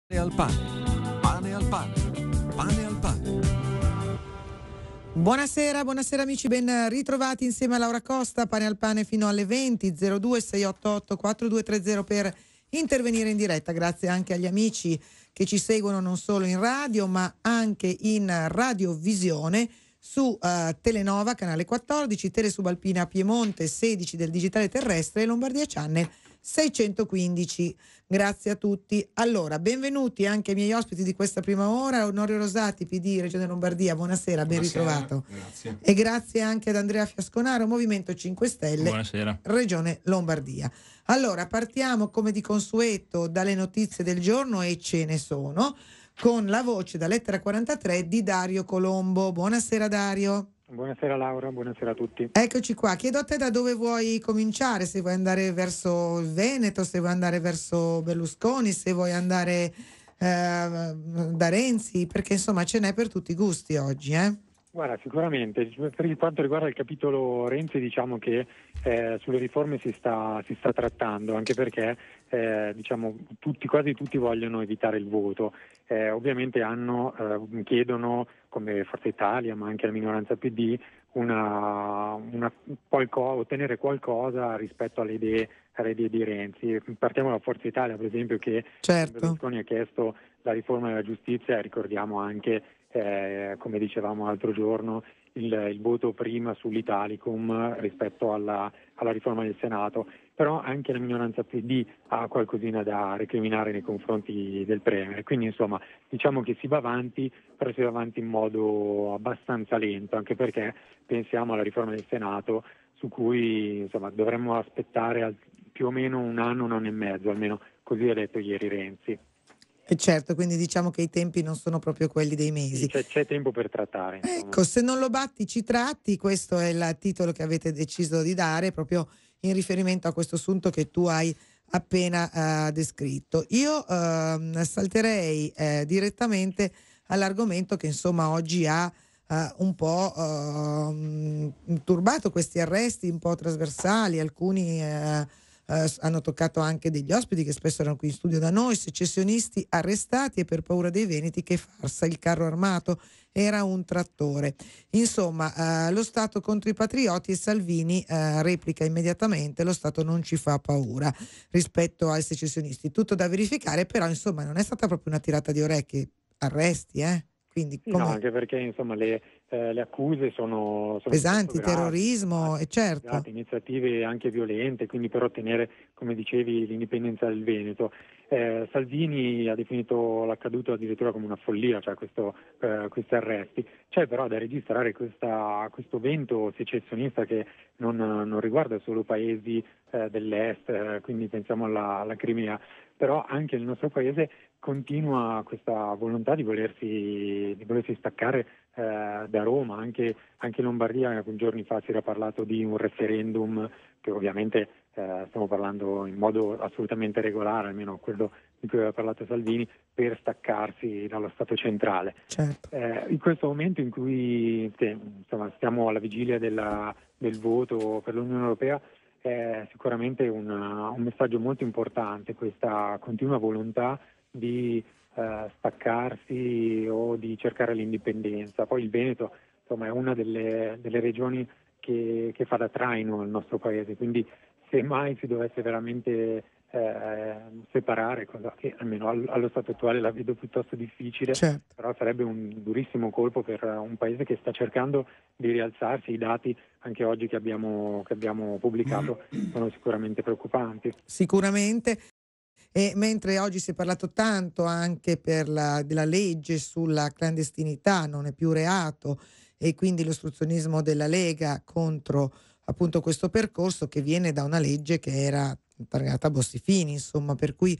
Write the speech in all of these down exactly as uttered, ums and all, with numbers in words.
al pane, pane al pane, pane al pane. Buonasera, buonasera amici, ben ritrovati insieme a Laura Costa, pane al pane fino alle venti, zero due sei otto otto quattro due tre zero per intervenire in diretta. Grazie anche agli amici che ci seguono non solo in radio ma anche in radiovisione su uh, Telenova, canale quattordici, Telesubalpina Piemonte sedici del digitale terrestre e Lombardia Channel seicentoquindici. Grazie a tutti. Allora, benvenuti anche ai miei ospiti di questa prima ora. Onorio Rosati, P D Regione Lombardia, buonasera, ben Buonasera, ritrovato. Grazie. E grazie anche ad Andrea Fiasconaro, Movimento cinque Stelle, Buonasera. Regione Lombardia. Allora, partiamo come di consueto dalle notizie del giorno, e ce ne sono, con la voce da Lettera quarantatré di Dario Colombo. Buonasera Dario. Buonasera Laura, buonasera a tutti. Eccoci qua, chiedo a te da dove vuoi cominciare, se vuoi andare verso il Veneto, se vuoi andare verso Berlusconi, se vuoi andare eh, da Renzi, perché insomma ce n'è per tutti i gusti oggi, eh? Guarda, sicuramente, per quanto riguarda il capitolo Renzi, diciamo che eh, sulle riforme si sta, si sta trattando, anche perché eh, diciamo, tutti, quasi tutti vogliono evitare il voto. Eh, ovviamente hanno, eh, chiedono, come Forza Italia, ma anche la minoranza P D, una, una, qualco, ottenere qualcosa rispetto alle idee, alle idee di Renzi. Partiamo da Forza Italia, per esempio, che certo. Berlusconi ha chiesto la riforma della giustizia, ricordiamo anche, Eh, come dicevamo l'altro giorno, il, il voto prima sull'Italicum rispetto alla, alla riforma del Senato, però anche la minoranza P D ha qualcosina da recriminare nei confronti del Premier, quindi insomma diciamo che si va avanti, però si va avanti in modo abbastanza lento, anche perché pensiamo alla riforma del Senato su cui insomma dovremmo aspettare al, più o meno un anno, un anno e mezzo, almeno così ha detto ieri Renzi. E certo, quindi diciamo che i tempi non sono proprio quelli dei mesi. C'è, c'è tempo per trattare. Insomma. Ecco, se non lo batti ci tratti, questo è il titolo che avete deciso di dare proprio in riferimento a questo assunto che tu hai appena uh, descritto. Io uh, salterei uh, direttamente all'argomento che insomma oggi ha uh, un po' uh, turbato questi arresti un po' trasversali, alcuni uh, Uh, hanno toccato anche degli ospiti che spesso erano qui in studio da noi, secessionisti arrestati e per paura dei veneti che farsa, il carro armato era un trattore. Insomma, uh, lo Stato contro i patrioti e Salvini uh, replica immediatamente: lo Stato non ci fa paura rispetto ai secessionisti. Tutto da verificare, però insomma non è stata proprio una tirata di orecchie, arresti, eh? Quindi, sì, come... no, anche perché insomma le, eh, le accuse sono, sono pesanti, gravi, terrorismo, e certo. gravi, iniziative anche violente, quindi per ottenere, come dicevi, l'indipendenza del Veneto. Eh, Salvini ha definito l'accaduto addirittura come una follia, cioè questo, eh, questi arresti. C'è però da registrare questa, questo vento secessionista che non, non riguarda solo paesi eh, dell'est, eh, quindi pensiamo alla, alla Crimea, però anche nel nostro paese continua questa volontà di volersi, di volersi staccare eh, da Roma, anche, anche in Lombardia giorni fa si era parlato di un referendum che ovviamente eh, stiamo parlando in modo assolutamente regolare, almeno quello di cui aveva parlato Salvini, per staccarsi dallo Stato centrale. Certo. Eh, in questo momento in cui sì, insomma, stiamo alla vigilia della, del voto per l'Unione Europea, è sicuramente una, un messaggio molto importante questa continua volontà di eh, staccarsi o di cercare l'indipendenza. Poi il Veneto insomma, è una delle, delle regioni che, che fa da traino al nostro paese, quindi se mai si dovesse veramente eh, separare, cosa che almeno allo stato attuale la vedo piuttosto difficile, certo. però sarebbe un durissimo colpo per un paese che sta cercando di rialzarsi. I dati anche oggi che abbiamo, che abbiamo pubblicato sono sicuramente preoccupanti. Sicuramente. E mentre oggi si è parlato tanto anche per la, della legge sulla clandestinità, non è più reato, e quindi l'ostruzionismo della Lega contro appunto questo percorso che viene da una legge che era targata a Bossi-Fini, insomma, per cui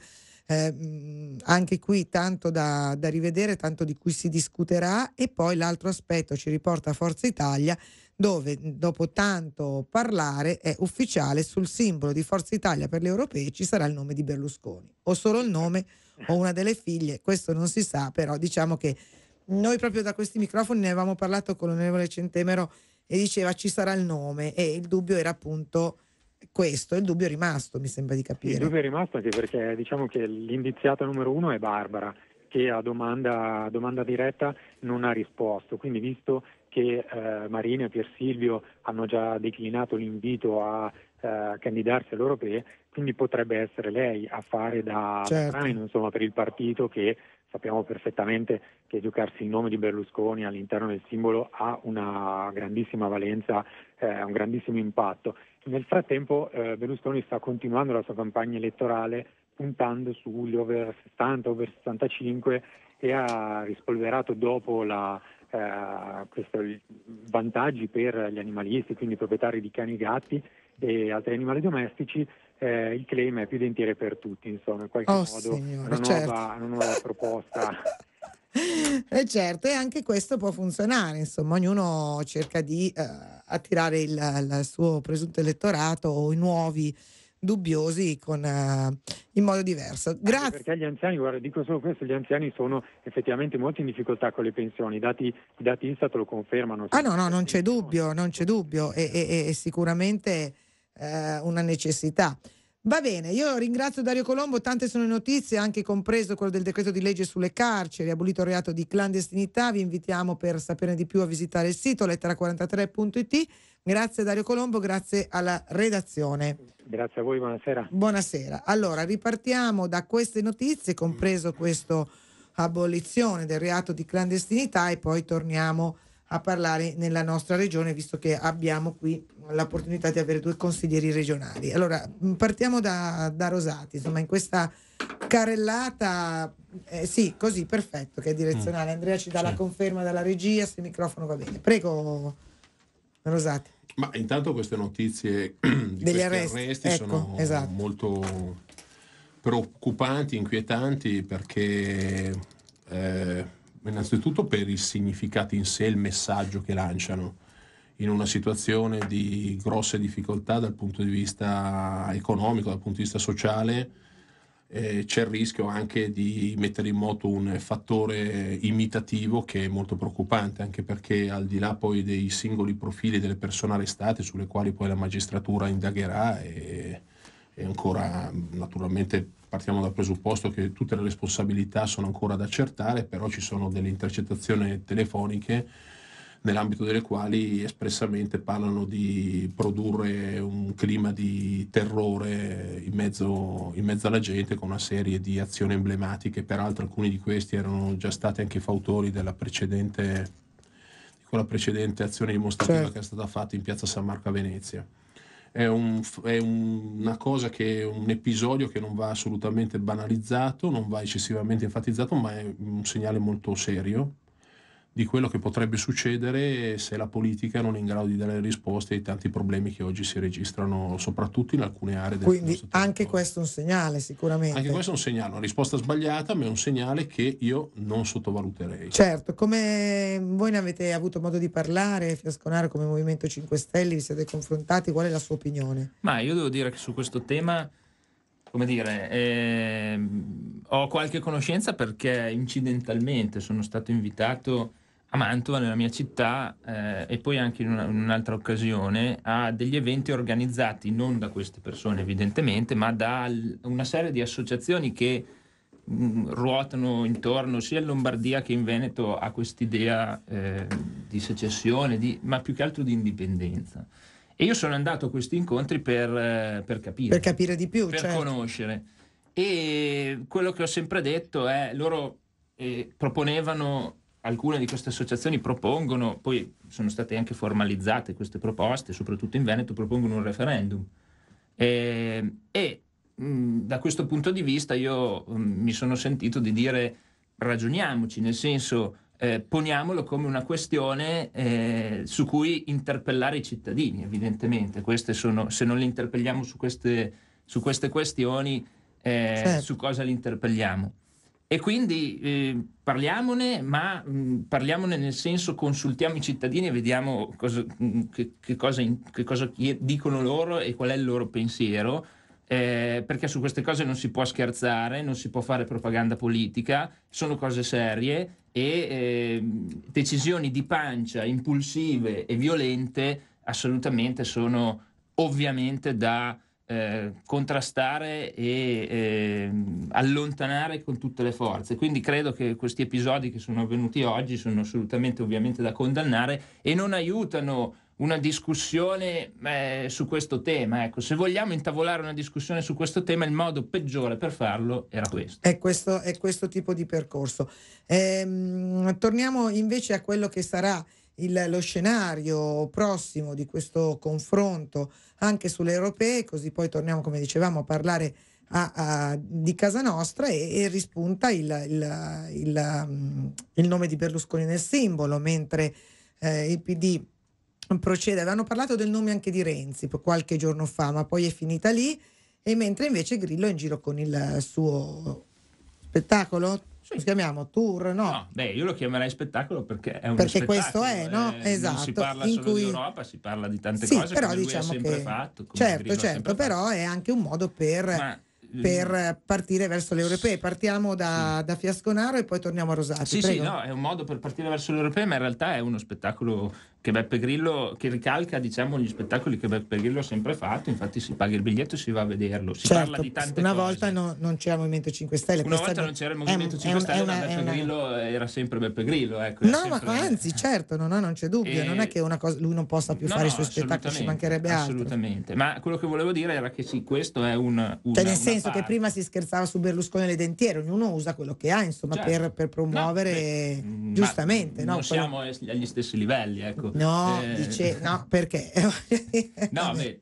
eh, anche qui tanto da, da rivedere, tanto di cui si discuterà. E poi l'altro aspetto ci riporta a Forza Italia, dove dopo tanto parlare è ufficiale: sul simbolo di Forza Italia per le europee ci sarà il nome di Berlusconi, o solo il nome o una delle figlie, questo non si sa, però diciamo che noi proprio da questi microfoni ne avevamo parlato con l'onorevole Centemero e diceva ci sarà il nome, e il dubbio era appunto questo, il dubbio è rimasto, mi sembra di capire. Il dubbio è rimasto anche perché diciamo che l'indiziata numero uno è Barbara, che a domanda, a domanda diretta non ha risposto, quindi visto che eh, Marina e Pier Silvio hanno già declinato l'invito a eh, candidarsi alle europee, quindi potrebbe essere lei a fare da, Certo. da traino, insomma, per il partito, che sappiamo perfettamente che giocarsi il nome di Berlusconi all'interno del simbolo ha una grandissima valenza, eh, un grandissimo impatto. Nel frattempo eh, Berlusconi sta continuando la sua campagna elettorale puntando sugli over sessanta, over sessantacinque, e ha rispolverato dopo la, eh, questo, i vantaggi per gli animalisti, quindi proprietari di cani e gatti e altri animali domestici. Eh, il claim è più dentiere per tutti, insomma, in qualche Oh, modo signore, una, certo. nuova, una nuova proposta. E certo, e anche questo può funzionare, insomma, ognuno cerca di eh, attirare il, il suo presunto elettorato o i nuovi dubbiosi con, eh, in modo diverso. Anche Grazie. perché gli anziani, guarda, dico solo questo, gli anziani sono effettivamente molto in difficoltà con le pensioni, i dati, i dati Istat lo confermano. Ah no, no, non c'è dubbio, non c'è dubbio, è, è- è sicuramente eh, una necessità. Va bene, io ringrazio Dario Colombo, tante sono le notizie, anche compreso quello del decreto di legge sulle carceri, abolito il reato di clandestinità. Vi invitiamo, per saperne di più, a visitare il sito lettera quarantatré punto it. Grazie Dario Colombo, grazie alla redazione. Grazie a voi, buonasera. Buonasera. Allora, ripartiamo da queste notizie, compreso questo abolizione del reato di clandestinità, e poi torniamo a parlare nella nostra regione, visto che abbiamo qui l'opportunità di avere due consiglieri regionali. Allora, mh, partiamo da, da Rosati, insomma, in questa carrellata, eh, sì, così, perfetto, che è direzionale. Andrea ci dà Sì. la conferma dalla regia, se il microfono va bene. Prego, Rosati. Ma intanto queste notizie di Degli questi arresti, arresti, ecco, sono esatto. molto preoccupanti, inquietanti, perché eh, innanzitutto per il significato in sé, il messaggio che lanciano in una situazione di grosse difficoltà dal punto di vista economico, dal punto di vista sociale. Eh, c'è il rischio anche di mettere in moto un fattore imitativo che è molto preoccupante, anche perché al di là poi dei singoli profili delle persone arrestate, sulle quali poi la magistratura indagherà, e, e ancora naturalmente partiamo dal presupposto che tutte le responsabilità sono ancora da accertare, però ci sono delle intercettazioni telefoniche nell'ambito delle quali espressamente parlano di produrre un clima di terrore in mezzo, in mezzo alla gente, con una serie di azioni emblematiche. Peraltro alcuni di questi erano già stati anche fautori della precedente, di quella precedente azione dimostrativa, certo, che è stata fatta in piazza San Marco a Venezia. È, un, è un, una cosa che, un episodio che non va assolutamente banalizzato, non va eccessivamente enfatizzato, ma è un segnale molto serio di quello che potrebbe succedere se la politica non è in grado di dare risposte ai tanti problemi che oggi si registrano soprattutto in alcune aree del Quindi nostro territorio. anche questo è un segnale, sicuramente. Anche questo è un segnale, una risposta sbagliata, ma è un segnale che io non sottovaluterei. Certo, come voi ne avete avuto modo di parlare, Fiasconaro, come Movimento cinque Stelle, vi siete confrontati, qual è la sua opinione? Ma io devo dire che su questo tema, come dire, ehm, ho qualche conoscenza perché incidentalmente sono stato invitato a Mantova, nella mia città, eh, e poi anche in, una, in un'altra occasione, a degli eventi organizzati non da queste persone evidentemente, ma da l- una serie di associazioni che mh, ruotano intorno sia in Lombardia che in Veneto a quest'idea eh, di secessione, di, ma più che altro di indipendenza. E io sono andato a questi incontri per, eh, per capire. Per capire di più, per certo. conoscere. E quello che ho sempre detto è, loro eh, proponevano, alcune di queste associazioni propongono, poi sono state anche formalizzate queste proposte, soprattutto in Veneto propongono un referendum. E, e mh, da questo punto di vista io mh, mi sono sentito di dire ragioniamoci, nel senso eh, poniamolo come una questione eh, su cui interpellare i cittadini, evidentemente. Queste sono, se non li interpelliamo su queste, su queste questioni, eh, Certo. su cosa li interpelliamo? E quindi eh, parliamone, ma mh, parliamone nel senso, consultiamo i cittadini e vediamo cosa, mh, che, che cosa, in, che cosa dicono loro e qual è il loro pensiero, eh, perché su queste cose non si può scherzare, non si può fare propaganda politica, sono cose serie, e eh, decisioni di pancia impulsive e violente assolutamente sono ovviamente da eh, contrastare e eh, allontanare con tutte le forze. Quindi credo che questi episodi che sono avvenuti oggi sono assolutamente ovviamente da condannare e non aiutano una discussione eh, su questo tema. Ecco, se vogliamo intavolare una discussione su questo tema, il modo peggiore per farlo era questo. È questo, è questo tipo di percorso. Ehm, torniamo invece a quello che sarà il, lo scenario prossimo di questo confronto anche sulle europee, così poi torniamo, come dicevamo, a parlare a, a, di casa nostra e, e rispunta il, il, il, um, il nome di Berlusconi nel simbolo, mentre eh, il P D procede. Avevano parlato del nome anche di Renzi qualche giorno fa, ma poi è finita lì, e mentre invece Grillo è in giro con il suo spettacolo, sì. Lo chiamiamo tour, no? No, beh, io lo chiamerei spettacolo perché è un perché spettacolo. questo è, no? Eh, esatto. Non si parla in solo cui... di Europa, si parla di tante sì, cose però come diciamo lui ha sempre che... fatto. Come certo, Grillo certo, però fatto. è anche un modo per... Ma... per partire verso le europee. Partiamo da, sì. da Fiasconaro e poi torniamo a Rosati. Sì, prego. sì, no, è un modo per partire verso le europee, ma in realtà è uno spettacolo che Beppe Grillo, che ricalca, diciamo, gli spettacoli che Beppe Grillo ha sempre fatto. Infatti si paga il biglietto e si va a vederlo. Si certo, parla di tante una cose. volta no, non c'era il Movimento cinque Stelle. Una volta non c'era il Movimento è, cinque Stelle, una, ma Beppe una... Grillo era sempre Beppe Grillo. Ecco, no, sempre... ma anzi, certo, no, no, non c'è dubbio. E... non è che una cosa, lui non possa più no, fare no, i suoi spettacoli, ci mancherebbe altro. Assolutamente. Ma quello che volevo dire era che sì, questo è un... Una, cioè nel senso parte. che prima si scherzava su Berlusconi e le dentiere, ognuno usa quello che ha, insomma, certo. per, per promuovere no, beh, giustamente. Non no, siamo quello... agli stessi livelli, ecco. No, eh... dice, no, perché? no, beh,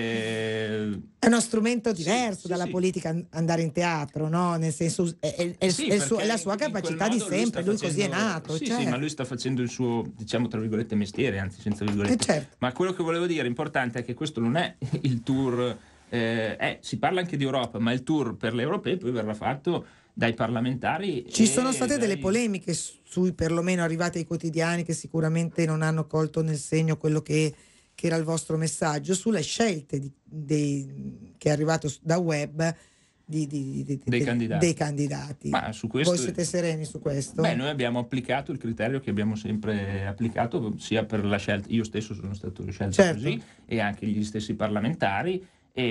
eh... è uno strumento diverso sì, dalla sì, politica andare in teatro, no? Nel senso è, è, è, sì, è, suo, è la sua capacità di sempre, lui, lui facendo, così è nato. Sì, certo. sì, ma lui sta facendo il suo, diciamo tra virgolette, mestiere, anzi senza virgolette. Eh, certo. Ma quello che volevo dire, importante, è che questo non è il tour, eh, è, si parla anche di Europa, ma il tour per le europee poi verrà fatto dai parlamentari. Ci sono state dai... delle polemiche sui perlomeno arrivate ai quotidiani che sicuramente non hanno colto nel segno quello che, che era il vostro messaggio sulle scelte di, dei, che è arrivato da web di, di, di, dei, di, candidati. dei candidati. Ma su questo... Voi siete sereni su questo? Beh, noi abbiamo applicato il criterio che abbiamo sempre applicato sia per la scelta, io stesso sono stato scelto certo. così, e anche gli stessi parlamentari,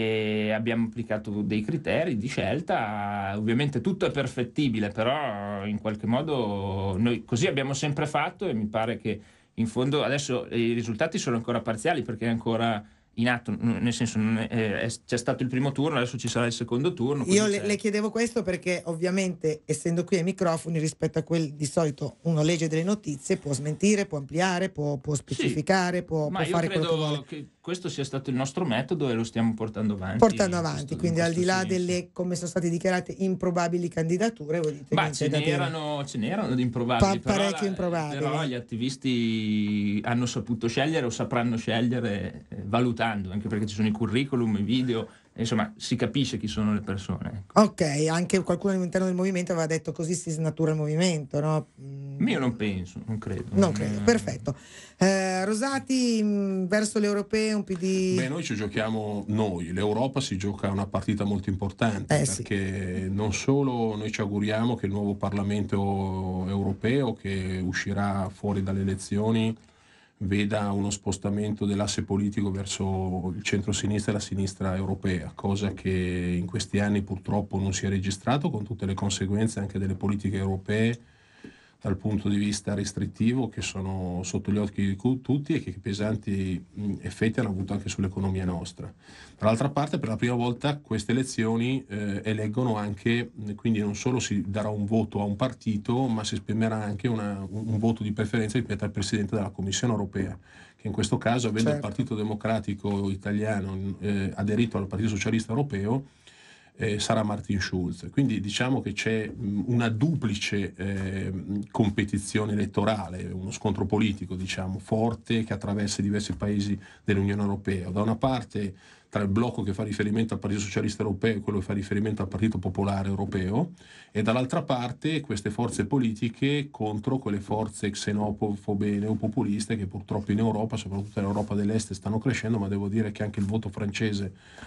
e abbiamo applicato dei criteri di scelta. Ovviamente tutto è perfettibile, però in qualche modo noi così abbiamo sempre fatto, e mi pare che in fondo adesso i risultati sono ancora parziali perché è ancora in atto, nel senso non è, è, c'è stato il primo turno, adesso ci sarà il secondo turno. Io le, le chiedevo questo perché ovviamente, essendo qui ai microfoni, rispetto a quel di solito uno legge delle notizie, può smentire, può ampliare, può, può specificare, sì, può, ma può io fare quello che vuole. Credo che questo sia stato il nostro metodo e lo stiamo portando avanti. Portando avanti, questo, quindi al di là senso. delle, come sono state dichiarate, improbabili candidature, voi dite ma ce n'erano, ce n'erano di improbabili, pa- parecchio però, improbabili. Però gli attivisti hanno saputo scegliere o sapranno scegliere eh, valutando, anche perché ci sono i curriculum, i video, insomma si capisce chi sono le persone. Ecco. Ok, anche qualcuno all'interno del movimento aveva detto così si snatura il movimento, no? Mm. Io non penso, non credo. Non credo, mm. perfetto. Eh, Rosati, mh, verso le europee un P D... Beh, noi ci giochiamo noi, l'Europa si gioca una partita molto importante, eh, perché sì. non solo noi ci auguriamo che il nuovo Parlamento europeo che uscirà fuori dalle elezioni veda uno spostamento dell'asse politico verso il centro-sinistra e la sinistra europea, cosa che in questi anni purtroppo non si è registrato, con tutte le conseguenze anche delle politiche europee dal punto di vista restrittivo che sono sotto gli occhi di tutti e che pesanti effetti hanno avuto anche sull'economia nostra. Dall'altra parte, per la prima volta queste elezioni eh, eleggono anche, quindi non solo si darà un voto a un partito, ma si esprimerà anche una, un, un voto di preferenza, ripeto, al Presidente della Commissione europea, che in questo caso, avendo certo. il Partito Democratico Italiano eh, aderito al Partito Socialista Europeo, Eh, sarà Martin Schulz. Quindi diciamo che c'è mh, una duplice eh, competizione elettorale, uno scontro politico diciamo forte che attraversa diversi paesi dell'Unione Europea. Da una parte tra il blocco che fa riferimento al Partito Socialista Europeo e quello che fa riferimento al Partito Popolare Europeo, e dall'altra parte queste forze politiche contro quelle forze xenofobe neopopuliste che purtroppo in Europa, soprattutto nell'Europa dell'Est, stanno crescendo, ma devo dire che anche il voto francese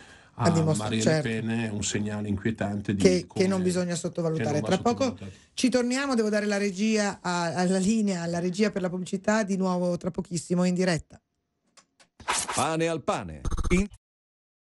a Marine certo. Le Pen è un segnale inquietante di che, che non bisogna sottovalutare. Non Tra poco ci torniamo, devo dare la regia a, alla linea, alla regia per la pubblicità, di nuovo tra pochissimo in diretta. Pane al pane. In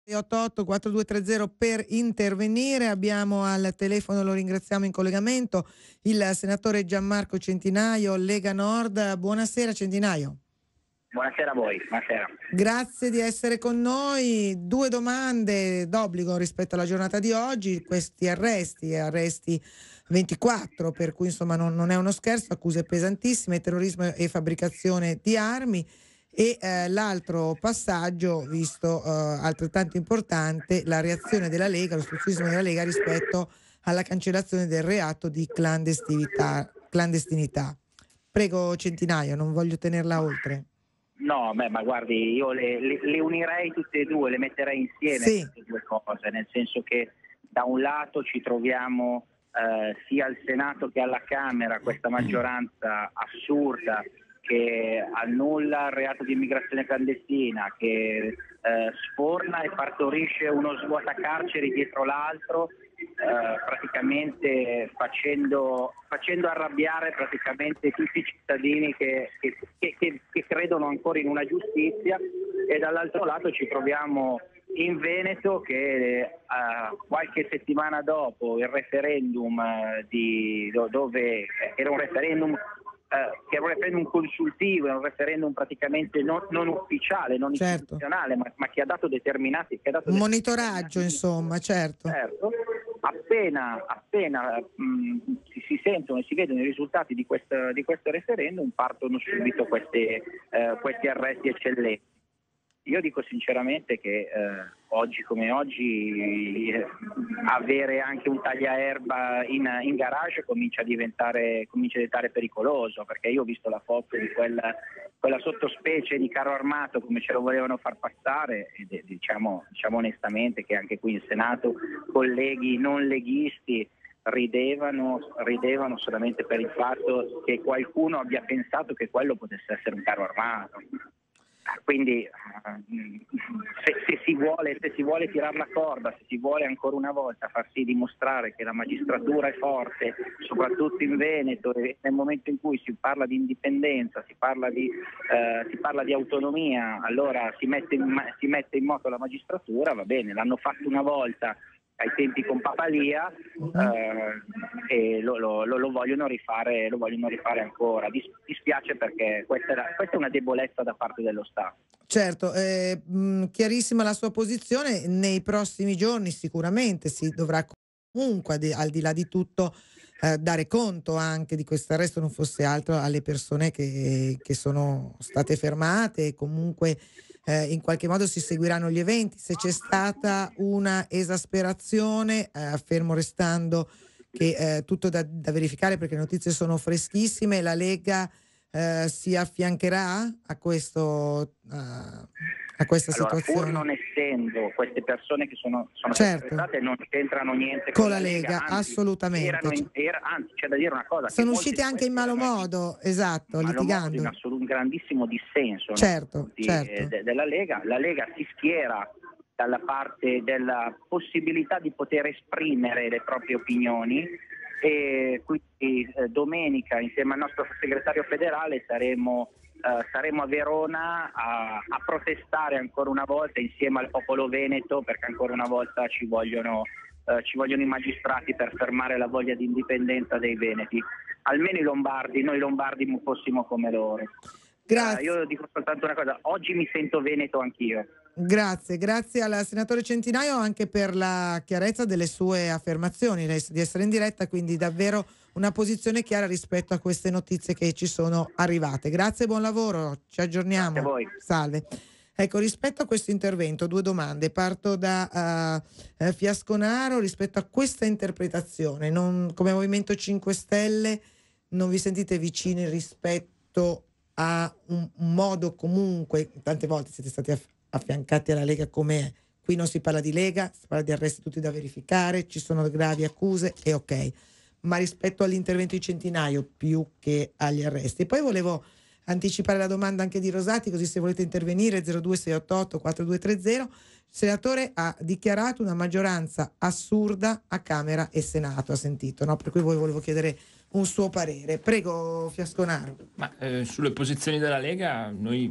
otto otto quattro due tre zero per intervenire. Abbiamo al telefono, lo ringraziamo, in collegamento il senatore Gianmarco Centinaio, Lega Nord. Buonasera Centinaio. Buonasera a voi, buonasera. Grazie di essere con noi. Due domande d'obbligo rispetto alla giornata di oggi: questi arresti, arresti ventiquattro, per cui insomma non, non è uno scherzo, accuse pesantissime, terrorismo e fabbricazione di armi. E eh, l'altro passaggio, visto eh, altrettanto importante, la reazione della Lega, l'ostruzionismo della Lega rispetto alla cancellazione del reato di clandestinità. clandestinità. Prego Centinaio, non voglio tenerla oltre. No, beh, ma guardi, io le, le, le unirei tutte e due, le metterei insieme, sì, queste due cose, nel senso che da un lato ci troviamo eh, sia al Senato che alla Camera questa maggioranza assurda che annulla il reato di immigrazione clandestina, che eh, sforna e partorisce uno svuotacarceri dietro l'altro, eh, praticamente facendo, facendo arrabbiare praticamente tutti i cittadini che, che, che, che credono ancora in una giustizia, e dall'altro lato ci troviamo in Veneto che eh, qualche settimana dopo il referendum eh, di, dove era un referendum Uh, che è un referendum consultivo, è un referendum praticamente non, non ufficiale, non certo, istituzionale, ma, ma che ha dato determinati... Che ha dato un monitoraggio, insomma, certo. certo. Appena, appena mh, si, si sentono e si vedono i risultati di, questa, di questo referendum, partono subito queste, uh, questi arresti eccellenti. Io dico sinceramente che eh, oggi come oggi eh, avere anche un tagliaerba in, in garage comincia a diventare comincia a diventare pericoloso, perché io ho visto la foto di quella, quella sottospecie di carro armato come ce lo volevano far passare, e diciamo, diciamo onestamente che anche qui in Senato colleghi non leghisti ridevano, ridevano solamente per il fatto che qualcuno abbia pensato che quello potesse essere un carro armato. Quindi se, se, si vuole, se si vuole tirare la corda, se si vuole ancora una volta farsi dimostrare che la magistratura è forte, soprattutto in Veneto, e nel momento in cui si parla di indipendenza, si parla di, eh, si parla di autonomia, allora si mette, in, si mette in moto la magistratura, va bene, l'hanno fatto una volta ai tempi con Papalia, eh, e lo, lo, lo, vogliono rifare, lo vogliono rifare ancora. Dis, dispiace perché questa è, questa è una debolezza da parte dello Stato. Certo, eh, mh, chiarissima la sua posizione. Nei prossimi giorni sicuramente si dovrà comunque, di, al di là di tutto, eh, dare conto anche di questo arresto, non fosse altro alle persone che, che sono state fermate, e comunque Eh, in qualche modo si seguiranno gli eventi. Se c'è stata una esasperazione, eh, fermo restando che eh, tutto da, da verificare perché le notizie sono freschissime, la Lega eh, si affiancherà a questo uh, a questa allora, situazione? Pur non essendo queste persone che sono, sono certo, state non c'entrano niente con, con la Lega, Lega anzi, assolutamente. Erano in, era, anzi, c'è da dire una cosa. Sono usciti anche in malo modo, in, esatto, malo litigando. Modo, in un grandissimo dissenso certo, di, certo. De, della Lega. La Lega si schiera dalla parte della possibilità di poter esprimere le proprie opinioni, e quindi eh, domenica insieme al nostro segretario federale saremo Uh, saremo a Verona a, a protestare ancora una volta insieme al popolo veneto, perché ancora una volta ci vogliono, uh, ci vogliono i magistrati per fermare la voglia di indipendenza dei veneti. Almeno i lombardi, noi lombardi fossimo come loro. Grazie. Uh, io dico soltanto una cosa, oggi mi sento veneto anch'io. Grazie, grazie al senatore Centinaio anche per la chiarezza delle sue affermazioni, di essere in diretta, quindi davvero una posizione chiara rispetto a queste notizie che ci sono arrivate. Grazie, buon lavoro, ci aggiorniamo. Grazie a voi. Salve. Ecco, rispetto a questo intervento, due domande. Parto da uh, uh, Fiasconaro rispetto a questa interpretazione. Non, come Movimento cinque Stelle non vi sentite vicini rispetto a un, un modo comunque, tante volte siete stati aff- affiancati alla Lega come è. Qui non si parla di Lega, si parla di arresti tutti da verificare, ci sono gravi accuse e ok. Ma rispetto all'intervento di Centinaio più che agli arresti. Poi volevo anticipare la domanda anche di Rosati, così se volete intervenire zero due sei otto otto quattro due tre zero. Il senatore ha dichiarato una maggioranza assurda a Camera e Senato, ha sentito, no? Per cui voi volevo chiedere un suo parere. Prego Fiasconaro. Ma eh, sulle posizioni della Lega noi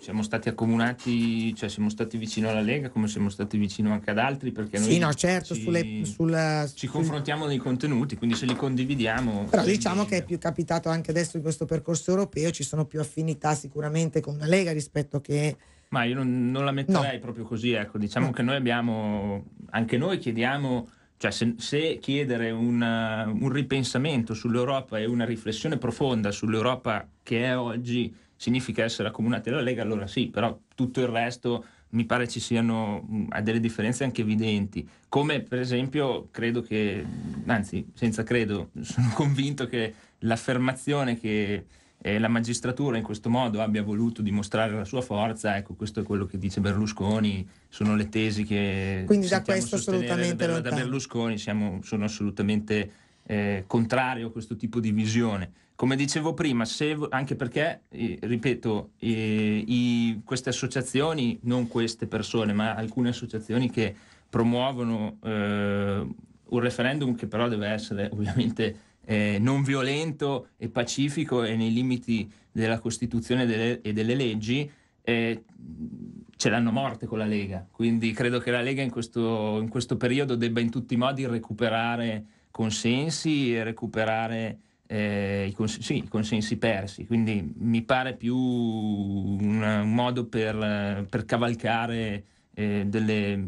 siamo stati accomunati, cioè siamo stati vicino alla Lega come siamo stati vicino anche ad altri, perché noi Sì, no, certo, ci, sulle, sulla, ci sul- confrontiamo nei contenuti, quindi se li condividiamo. Però ben diciamo che è venga. più capitato anche adesso in questo percorso europeo, ci sono più affinità sicuramente con la Lega rispetto che... Ma io non, non la metterei No. proprio così, ecco, diciamo No. che noi abbiamo, anche noi chiediamo, cioè se, se chiedere una- un ripensamento sull'Europa e una riflessione profonda sull'Europa che è oggi significa essere accomunati alla Lega, allora sì, però tutto il resto mi pare ci siano mh, ha delle differenze anche evidenti, come per esempio credo che, anzi senza credo, sono convinto che l'affermazione che eh, la magistratura in questo modo abbia voluto dimostrare la sua forza, ecco, questo è quello che dice Berlusconi, sono le tesi che Quindi da sentiamo questo sostenere assolutamente da, da lontano. Berlusconi, siamo, sono assolutamente eh, contrario a questo tipo di visione. Come dicevo prima, se, anche perché, eh, ripeto, eh, i, queste associazioni, non queste persone, ma alcune associazioni che promuovono eh, un referendum che però deve essere ovviamente eh, non violento e pacifico e nei limiti della Costituzione e delle, e delle leggi, eh, ce l'hanno morte con la Lega. Quindi credo che la Lega in questo, in questo periodo debba in tutti i modi recuperare consensi e recuperare eh, i, cons- sì, i consensi persi. Quindi mi pare più un, un modo per, eh, per cavalcare eh, delle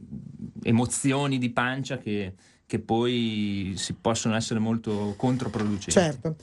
emozioni di pancia che, che poi si possono essere molto controproducenti. Certo.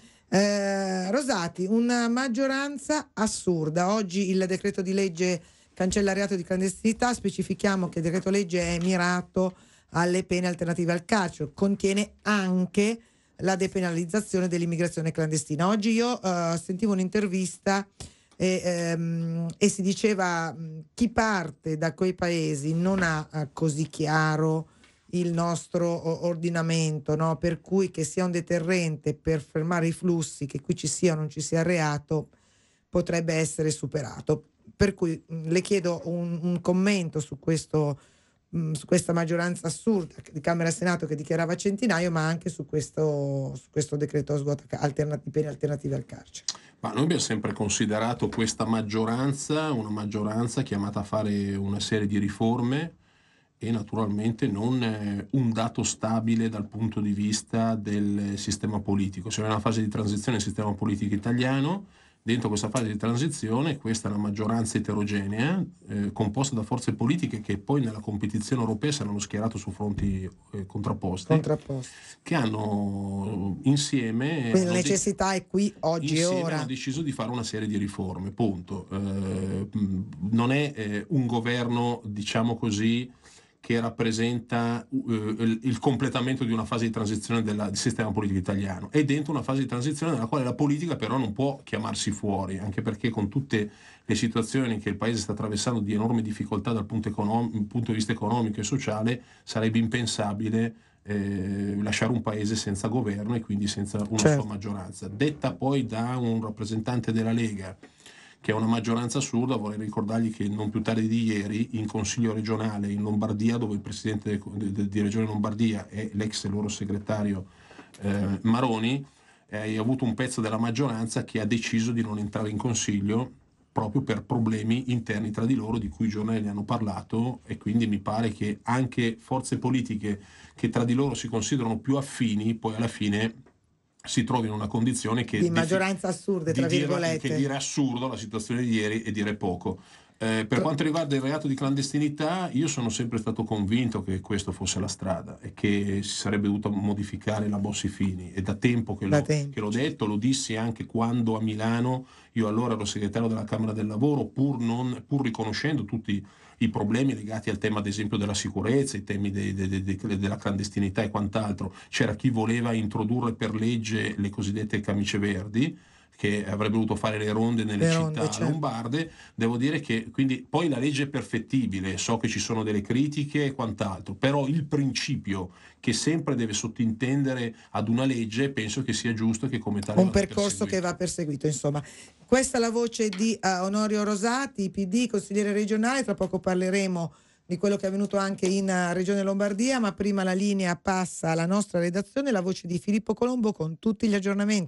Eh, Rosati, una maggioranza assurda. Oggi il decreto di legge cancella il reato di clandestinità, specifichiamo che il decreto legge è mirato alle pene alternative al carcere, contiene anche la depenalizzazione dell'immigrazione clandestina. Oggi io eh, sentivo un'intervista e, ehm, e si diceva mh, chi parte da quei paesi non ha eh, così chiaro il nostro o- ordinamento, no? Per cui che sia un deterrente per fermare i flussi, che qui ci sia o non ci sia reato, potrebbe essere superato. Per cui mh, le chiedo un, un commento su questo, mh, su questa maggioranza assurda di Camera e Senato che dichiarava Centinaio, ma anche su questo, su questo decreto svuota ca- alternati- pene alternative al carcere. Ma noi abbiamo sempre considerato questa maggioranza una maggioranza chiamata a fare una serie di riforme e naturalmente non eh, un dato stabile dal punto di vista del sistema politico. Siamo in una fase di transizione del sistema politico italiano. Dentro questa fase di transizione, questa è una maggioranza eterogenea, eh, composta da forze politiche che poi nella competizione europea saranno schierate su fronti eh, contrapposti, Contrapposto. che hanno insieme... Quindi la hanno de- necessità è qui, oggi e insieme ora. hanno deciso di fare una serie di riforme, punto. Eh, mh, non è eh, un governo, diciamo così, che rappresenta eh, il, il completamento di una fase di transizione della- del sistema politico italiano. È dentro una fase di transizione nella quale la politica però non può chiamarsi fuori, anche perché con tutte le situazioni che il Paese sta attraversando di enorme difficoltà dal punto, econom- punto di vista economico e sociale, sarebbe impensabile eh, lasciare un Paese senza governo e quindi senza una Certo. sua maggioranza. Detta poi da un rappresentante della Lega, che è una maggioranza assurda, vorrei ricordargli che non più tardi di ieri in Consiglio regionale in Lombardia, dove il presidente de- de- di Regione Lombardia è l'ex loro segretario eh, Maroni, eh, ha avuto un pezzo della maggioranza che ha deciso di non entrare in Consiglio proprio per problemi interni tra di loro di cui i giornali hanno parlato, e quindi mi pare che anche forze politiche che tra di loro si considerano più affini poi alla fine si trovi in una condizione che Di defi- maggioranza assurde, tra di dire- virgolette. che dire assurdo la situazione di ieri e dire poco. Eh, per Co- quanto riguarda il reato di clandestinità, io sono sempre stato convinto che questo fosse la strada e che si sarebbe dovuto modificare la Bossi-Fini. È da tempo che Da l'ho, tempo, che l'ho detto, lo dissi anche quando a Milano, io allora ero segretario della Camera del Lavoro, pur, non, pur riconoscendo tutti i problemi legati al tema ad esempio della sicurezza, i temi de, de, de, de, della clandestinità e quant'altro. C'era chi voleva introdurre per legge le cosiddette camicie verdi, che avrebbe dovuto fare le ronde nelle Le città ronde, certo. lombarde. Devo dire che quindi poi la legge è perfettibile, so che ci sono delle critiche e quant'altro, però il principio che sempre deve sottintendere ad una legge penso che sia giusto che come tale Un vada percorso che va perseguito, insomma. Questa è la voce di uh, Onorio Rosati, P D, consigliere regionale. Tra poco parleremo di quello che è avvenuto anche in uh, Regione Lombardia, ma prima la linea passa alla nostra redazione, la voce di Filippo Colombo con tutti gli aggiornamenti.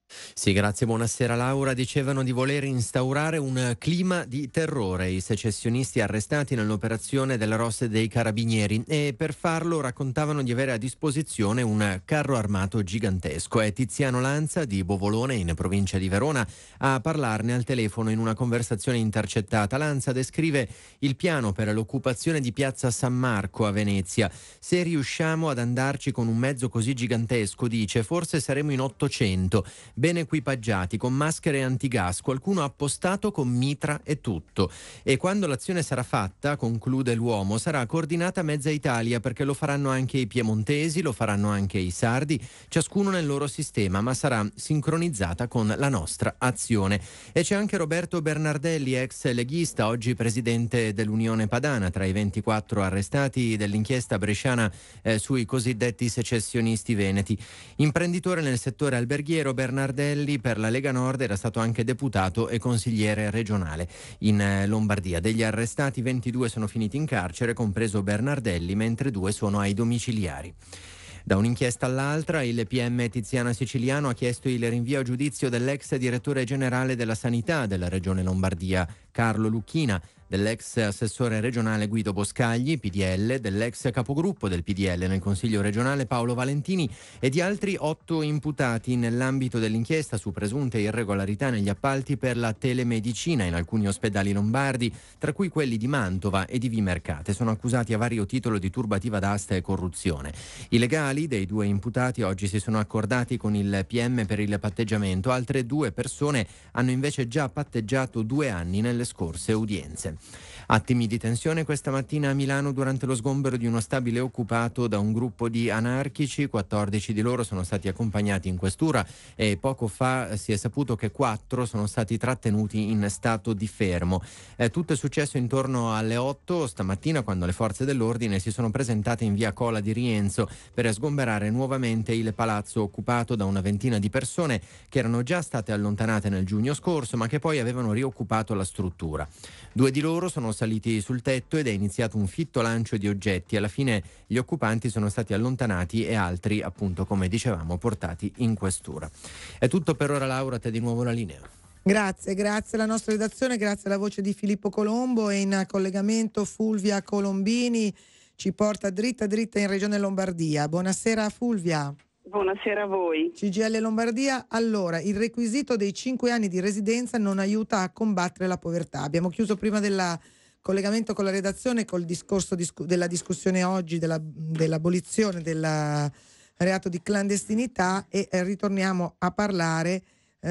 Sì, grazie, buonasera Laura. Dicevano di voler instaurare un clima di terrore i secessionisti arrestati nell'operazione della Rosse dei Carabinieri e per farlo raccontavano di avere a disposizione un carro armato gigantesco. È Tiziano Lanza di Bovolone, in provincia di Verona, a parlarne al telefono in una conversazione intercettata. Lanza descrive il piano per l'occupazione di Piazza San Marco a Venezia. Se riusciamo ad andarci con un mezzo così gigantesco, dice, forse saremo in ottocento. Ben equipaggiati, con maschere antigas, qualcuno appostato con mitra e tutto. E quando l'azione sarà fatta, conclude l'uomo, sarà coordinata mezza Italia, perché lo faranno anche i piemontesi, lo faranno anche i sardi, ciascuno nel loro sistema, ma sarà sincronizzata con la nostra azione. E c'è anche Roberto Bernardelli, ex leghista, oggi presidente dell'Unione Padana, tra i ventiquattro arrestati dell'inchiesta bresciana eh, sui cosiddetti secessionisti veneti. Imprenditore nel settore alberghiero, Bernardelli per la Lega Nord era stato anche deputato e consigliere regionale in Lombardia. Degli arrestati ventidue sono finiti in carcere, compreso Bernardelli, mentre due sono ai domiciliari. Da un'inchiesta all'altra, il P M Tiziano Siciliano ha chiesto il rinvio a giudizio dell'ex direttore generale della sanità della regione Lombardia, Carlo Lucchina, dell'ex assessore regionale Guido Boscagli, P D L, dell'ex capogruppo del P D L nel Consiglio regionale Paolo Valentini e di altri otto imputati nell'ambito dell'inchiesta su presunte irregolarità negli appalti per la telemedicina in alcuni ospedali lombardi, tra cui quelli di Mantova e di Vimercate. Sono accusati a vario titolo di turbativa d'asta e corruzione. I legali dei due imputati oggi si sono accordati con il P M per il patteggiamento. Altre due persone hanno invece già patteggiato due anni nelle scorse udienze. Attimi di tensione questa mattina a Milano durante lo sgombero di uno stabile occupato da un gruppo di anarchici. quattordici di loro sono stati accompagnati in questura e poco fa si è saputo che quattro sono stati trattenuti in stato di fermo. Eh, tutto è successo intorno alle otto stamattina, quando le forze dell'ordine si sono presentate in via Cola di Rienzo per sgomberare nuovamente il palazzo occupato da una ventina di persone che erano già state allontanate nel giugno scorso, ma che poi avevano rioccupato la struttura. Due di loro sono saliti sul tetto ed è iniziato un fitto lancio di oggetti. Alla fine gli occupanti sono stati allontanati e altri, appunto, come dicevamo, portati in questura. È tutto per ora, Laura, a te di nuovo la linea. Grazie, grazie alla nostra redazione, grazie alla voce di Filippo Colombo e in collegamento Fulvia Colombini ci porta dritta dritta in Regione Lombardia. Buonasera Fulvia. Buonasera a voi. C G I L Lombardia. Allora, il requisito dei cinque anni di residenza non aiuta a combattere la povertà. Abbiamo chiuso prima del collegamento con la redazione col discorso discu- della discussione oggi della, dell'abolizione del reato di clandestinità e eh, ritorniamo a parlare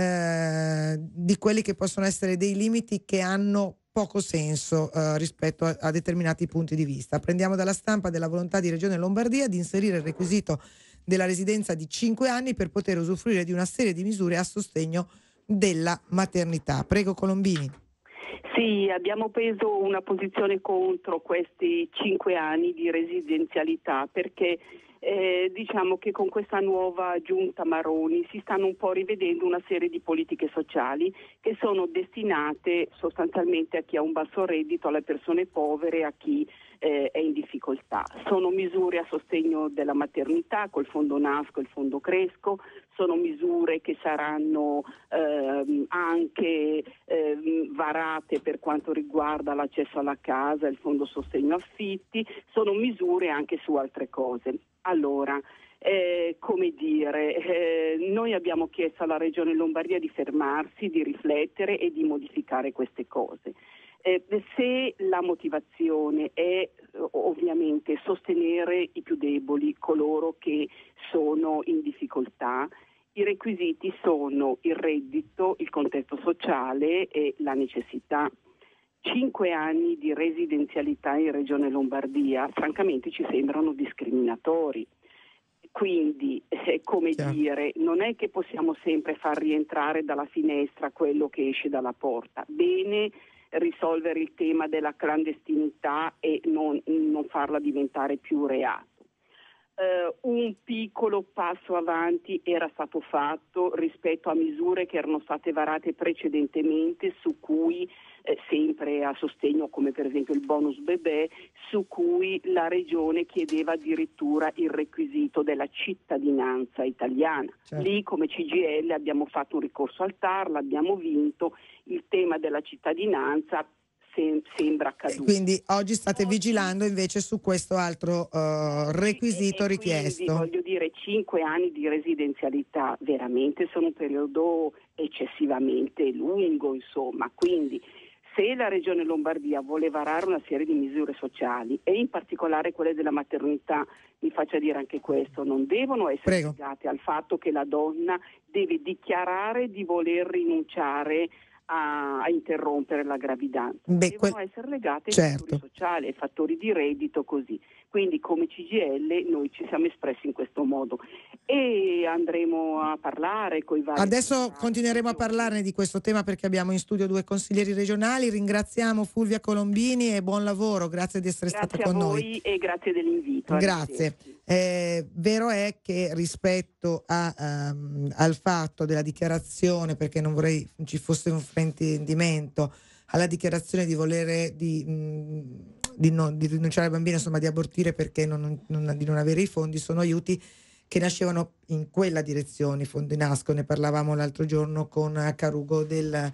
eh, di quelli che possono essere dei limiti che hanno poco senso eh, rispetto a, a determinati punti di vista. Prendiamo dalla stampa della volontà di Regione Lombardia di inserire il requisito della residenza di cinque anni per poter usufruire di una serie di misure a sostegno della maternità. Prego Colombini. Sì, abbiamo preso una posizione contro questi cinque anni di residenzialità perché eh, diciamo che con questa nuova giunta Maroni si stanno un po' rivedendo una serie di politiche sociali che sono destinate sostanzialmente a chi ha un basso reddito, alle persone povere, a chi eh, è in difficoltà. Sono misure a sostegno della maternità col fondo Nasco e il fondo Cresco, sono misure che saranno ehm, anche ehm, varate per quanto riguarda l'accesso alla casa, il fondo sostegno affitti, sono misure anche su altre cose. Allora, eh, come dire, eh, noi abbiamo chiesto alla Regione Lombardia di fermarsi, di riflettere e di modificare queste cose. Eh, se la motivazione è ovviamente sostenere i più deboli, coloro che sono in difficoltà, i requisiti sono il reddito, il contesto sociale e la necessità. Cinque anni di residenzialità in Regione Lombardia, francamente ci sembrano discriminatori. Quindi, eh, come Chiaro. dire, non è che possiamo sempre far rientrare dalla finestra quello che esce dalla porta. Bene risolvere il tema della clandestinità e non, non farla diventare più reato. eh, un piccolo passo avanti era stato fatto rispetto a misure che erano state varate precedentemente, su cui eh, sempre a sostegno, come per esempio il bonus bebè, su cui la Regione chiedeva addirittura il requisito della cittadinanza italiana. Certo. Lì come C G I L abbiamo fatto un ricorso al T A R, l'abbiamo vinto, il tema della cittadinanza sem- sembra caduto. Quindi oggi state vigilando invece su questo altro uh, requisito e, e richiesto. Quindi, voglio dire, cinque anni di residenzialità veramente sono un periodo eccessivamente lungo, insomma, quindi se la Regione Lombardia vuole varare una serie di misure sociali e in particolare quelle della maternità, mi faccia dire anche questo, non devono essere Prego. legate al fatto che la donna deve dichiarare di voler rinunciare a, a interrompere la gravidanza. Beh, devono quel- essere legate certo. ai fattori sociali, ai fattori di reddito, così. Quindi come C G I L noi ci siamo espressi in questo modo e andremo a parlare con i vari... Adesso continueremo a parlarne di questo tema perché abbiamo in studio due consiglieri regionali. Ringraziamo Fulvia Colombini e buon lavoro, grazie di essere Grazie stata con a noi. voi e grazie dell'invito. Grazie. Arrivederci. Eh, vero è che rispetto a, um, al fatto della dichiarazione, perché non vorrei ci fosse un fraintendimento, alla dichiarazione di volere di, mh, di, non, di rinunciare al bambino, insomma di abortire perché non, non, di non avere i fondi, sono aiuti che nascevano in quella direzione. I fondi nascono, ne parlavamo l'altro giorno con Carugo del,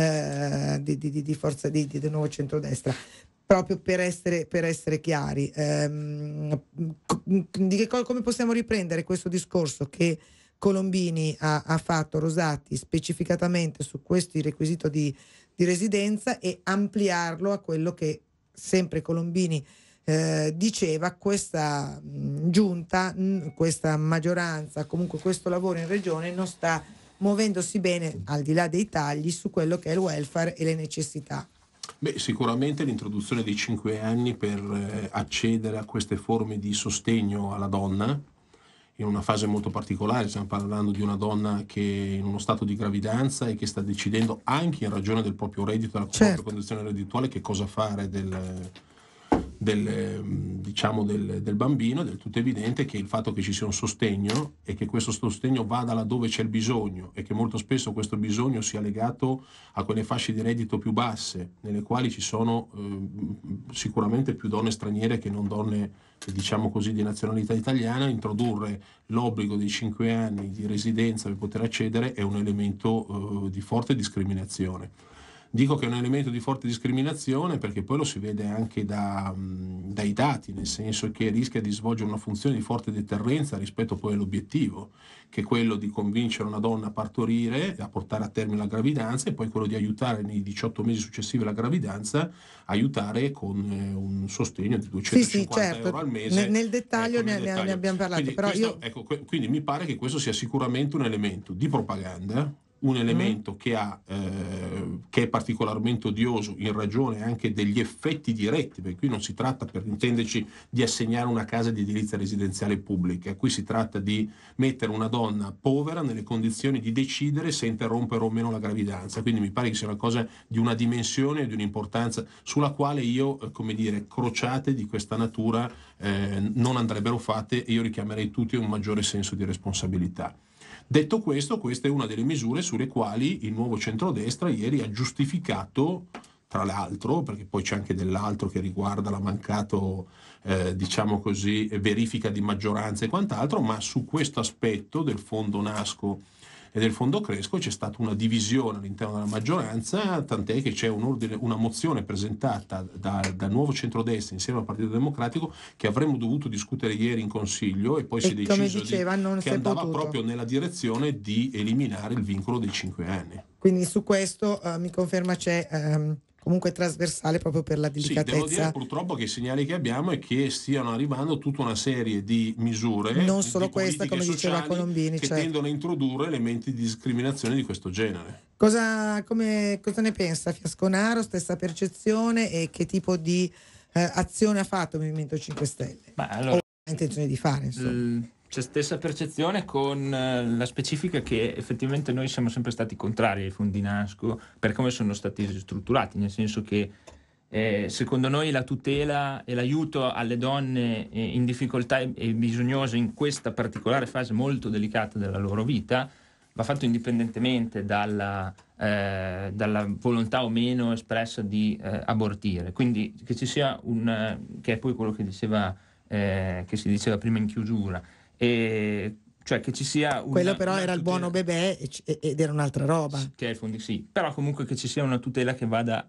eh, di, di, di Forza di, di, del Nuovo Centrodestra. Proprio per essere, per essere chiari, ehm, di che, come possiamo riprendere questo discorso che Colombini ha, ha fatto, Rosati, specificatamente su questo requisito di, di residenza e ampliarlo a quello che sempre Colombini eh, diceva, questa mh, giunta, mh, questa maggioranza, comunque questo lavoro in regione non sta muovendosi bene, al di là dei tagli, su quello che è il welfare e le necessità. Beh, sicuramente l'introduzione dei cinque anni per eh, accedere a queste forme di sostegno alla donna in una fase molto particolare. Stiamo parlando di una donna che è in uno stato di gravidanza e che sta decidendo anche in ragione del proprio reddito, della Certo. propria condizione reddituale, che cosa fare del, del, diciamo del, del bambino. È del tutto evidente che il fatto che ci sia un sostegno e che questo sostegno vada laddove c'è il bisogno e che molto spesso questo bisogno sia legato a quelle fasce di reddito più basse, nelle quali ci sono eh, sicuramente più donne straniere che non donne, diciamo così, di nazionalità italiana. Introdurre l'obbligo dei cinque anni di residenza per poter accedere è un elemento eh, di forte discriminazione. Dico che è un elemento di forte discriminazione perché poi lo si vede anche da, mh, dai dati, nel senso che rischia di svolgere una funzione di forte deterrenza rispetto poi all'obiettivo, che è quello di convincere una donna a partorire, a portare a termine la gravidanza, e poi quello di aiutare nei diciotto mesi successivi alla gravidanza, aiutare con eh, un sostegno di duecentocinquanta sì, sì, certo. euro al mese. Nel, nel dettaglio, ecco, nel ne, dettaglio. ne abbiamo parlato. Quindi, però questo, io... ecco, que- quindi mi pare che questo sia sicuramente un elemento di propaganda, un elemento mm. che, ha, eh, che è particolarmente odioso in ragione anche degli effetti diretti, perché qui non si tratta, per intenderci, di assegnare una casa di edilizia residenziale pubblica, qui si tratta di mettere una donna povera nelle condizioni di decidere se interrompere o meno la gravidanza. Quindi mi pare che sia una cosa di una dimensione e di un'importanza sulla quale io, eh, come dire, crociate di questa natura eh, non andrebbero fatte, e io richiamerei tutti a un maggiore senso di responsabilità. Detto questo, questa è una delle misure sulle quali il Nuovo Centrodestra ieri ha giustificato, tra l'altro, perché poi c'è anche dell'altro che riguarda la mancato, eh, diciamo così, verifica di maggioranza e quant'altro, ma su questo aspetto del fondo Nasco e del fondo Cresco c'è stata una divisione all'interno della maggioranza, tant'è che c'è un ordine, una mozione presentata da, dal Nuovo Centrodestra insieme al Partito Democratico che avremmo dovuto discutere ieri in Consiglio, e poi e si è deciso diceva, di, non che si andava potuto. proprio nella direzione di eliminare il vincolo dei cinque anni. Quindi su questo uh, mi conferma c'è um, comunque trasversale proprio per la delicatezza. Sì, devo dire purtroppo che i segnali che abbiamo è che stiano arrivando tutta una serie di misure, non solo di questa, come diceva Colombini, che certo. tendono a introdurre elementi di discriminazione di questo genere. Cosa, come, cosa ne pensa Fiasconaro? Stessa percezione, e che tipo di eh, azione ha fatto il Movimento cinque Stelle? Ma allora, o ha intenzione di fare, insomma? l- c'è stessa percezione, con eh, la specifica che effettivamente noi siamo sempre stati contrari ai fondi Nasco per come sono stati strutturati, nel senso che Eh, secondo noi la tutela e l'aiuto alle donne eh, in difficoltà e, e bisognose in questa particolare fase molto delicata della loro vita va fatto indipendentemente dalla, eh, dalla volontà o meno espressa di eh, abortire. Quindi che ci sia un, che è poi quello che diceva eh, che si diceva prima in chiusura, e cioè che ci sia una, quello però una era tutela, il buono bebè ed era un'altra roba, che è il fondi, sì, però comunque che ci sia una tutela che vada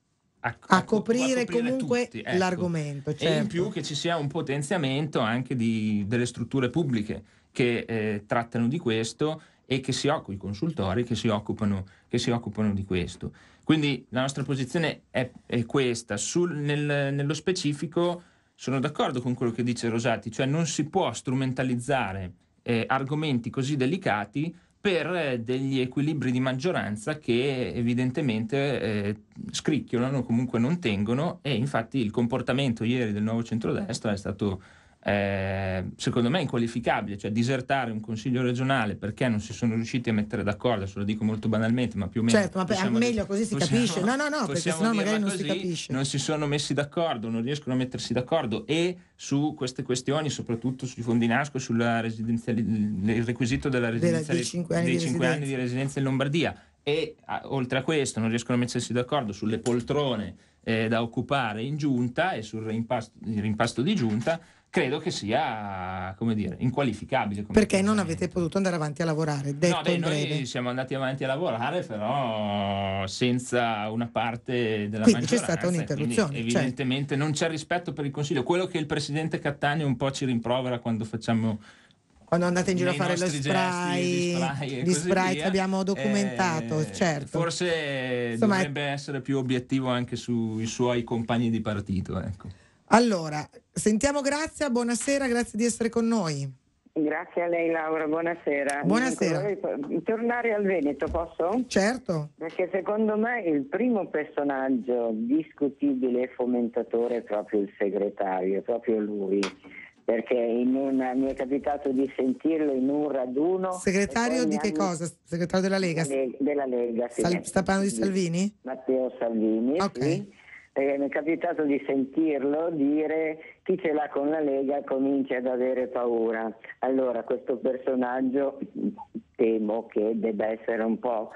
A, a, a coprire, a coprire comunque tutti, ecco. l'argomento, certo. E in più che ci sia un potenziamento anche di, delle strutture pubbliche che eh, trattano di questo e che si occupano, i consultori che si occupano, che si occupano di questo. Quindi la nostra posizione è, è questa. Sul, nel, nello specifico sono d'accordo con quello che dice Rosati, cioè non si può strumentalizzare eh, argomenti così delicati per degli equilibri di maggioranza che evidentemente eh, scricchiolano, comunque non tengono, e infatti il comportamento ieri del nuovo centrodestra è stato eh, secondo me inqualificabile, cioè disertare un consiglio regionale perché non si sono riusciti a mettere d'accordo, se lo dico molto banalmente, ma più o meno certo, ma per, meglio così si possiamo, capisce, no no no, perché sennò magari non così, si capisce, non si sono messi d'accordo, non riescono a mettersi d'accordo, e su queste questioni, soprattutto sui fondi NASCO, sulla residenzialità, il requisito della residenzialità dei cinque anni, dei di, cinque residenza. anni di residenza in Lombardia, e a, oltre a questo non riescono a mettersi d'accordo sulle poltrone eh, da occupare in giunta e sul rimpasto, il rimpasto di giunta. Credo che sia, come dire, inqualificabile. Come perché non avete potuto andare avanti a lavorare, detto no, beh, in breve. noi siamo andati avanti a lavorare, però senza una parte della quindi maggioranza. c'è stata un'interruzione, Quindi, evidentemente certo. Non c'è rispetto per il Consiglio, quello che il presidente Cattaneo un po' ci rimprovera quando facciamo, quando andate in giro a fare lo spray, di spray, di spray che abbiamo documentato, eh, certo. Forse insomma, dovrebbe è... essere più obiettivo anche sui suoi compagni di partito, ecco. Allora, sentiamo Grazia, buonasera, grazie di essere con noi. Grazie a lei Laura, buonasera. Buonasera. Vorrei tornare al Veneto, posso? Certo. Perché secondo me il primo personaggio discutibile e fomentatore è proprio il segretario, è proprio lui. Perché in una, mi è capitato di sentirlo in un raduno. Segretario di che hanno... cosa? Segretario della Lega? Della, della Lega, sì. Sal... Sta parlando di Salvini? Matteo Salvini, okay. Sì. Eh, mi è capitato di sentirlo dire: chi ce l'ha con la Lega comincia ad avere paura. Allora questo personaggio temo che debba essere un po'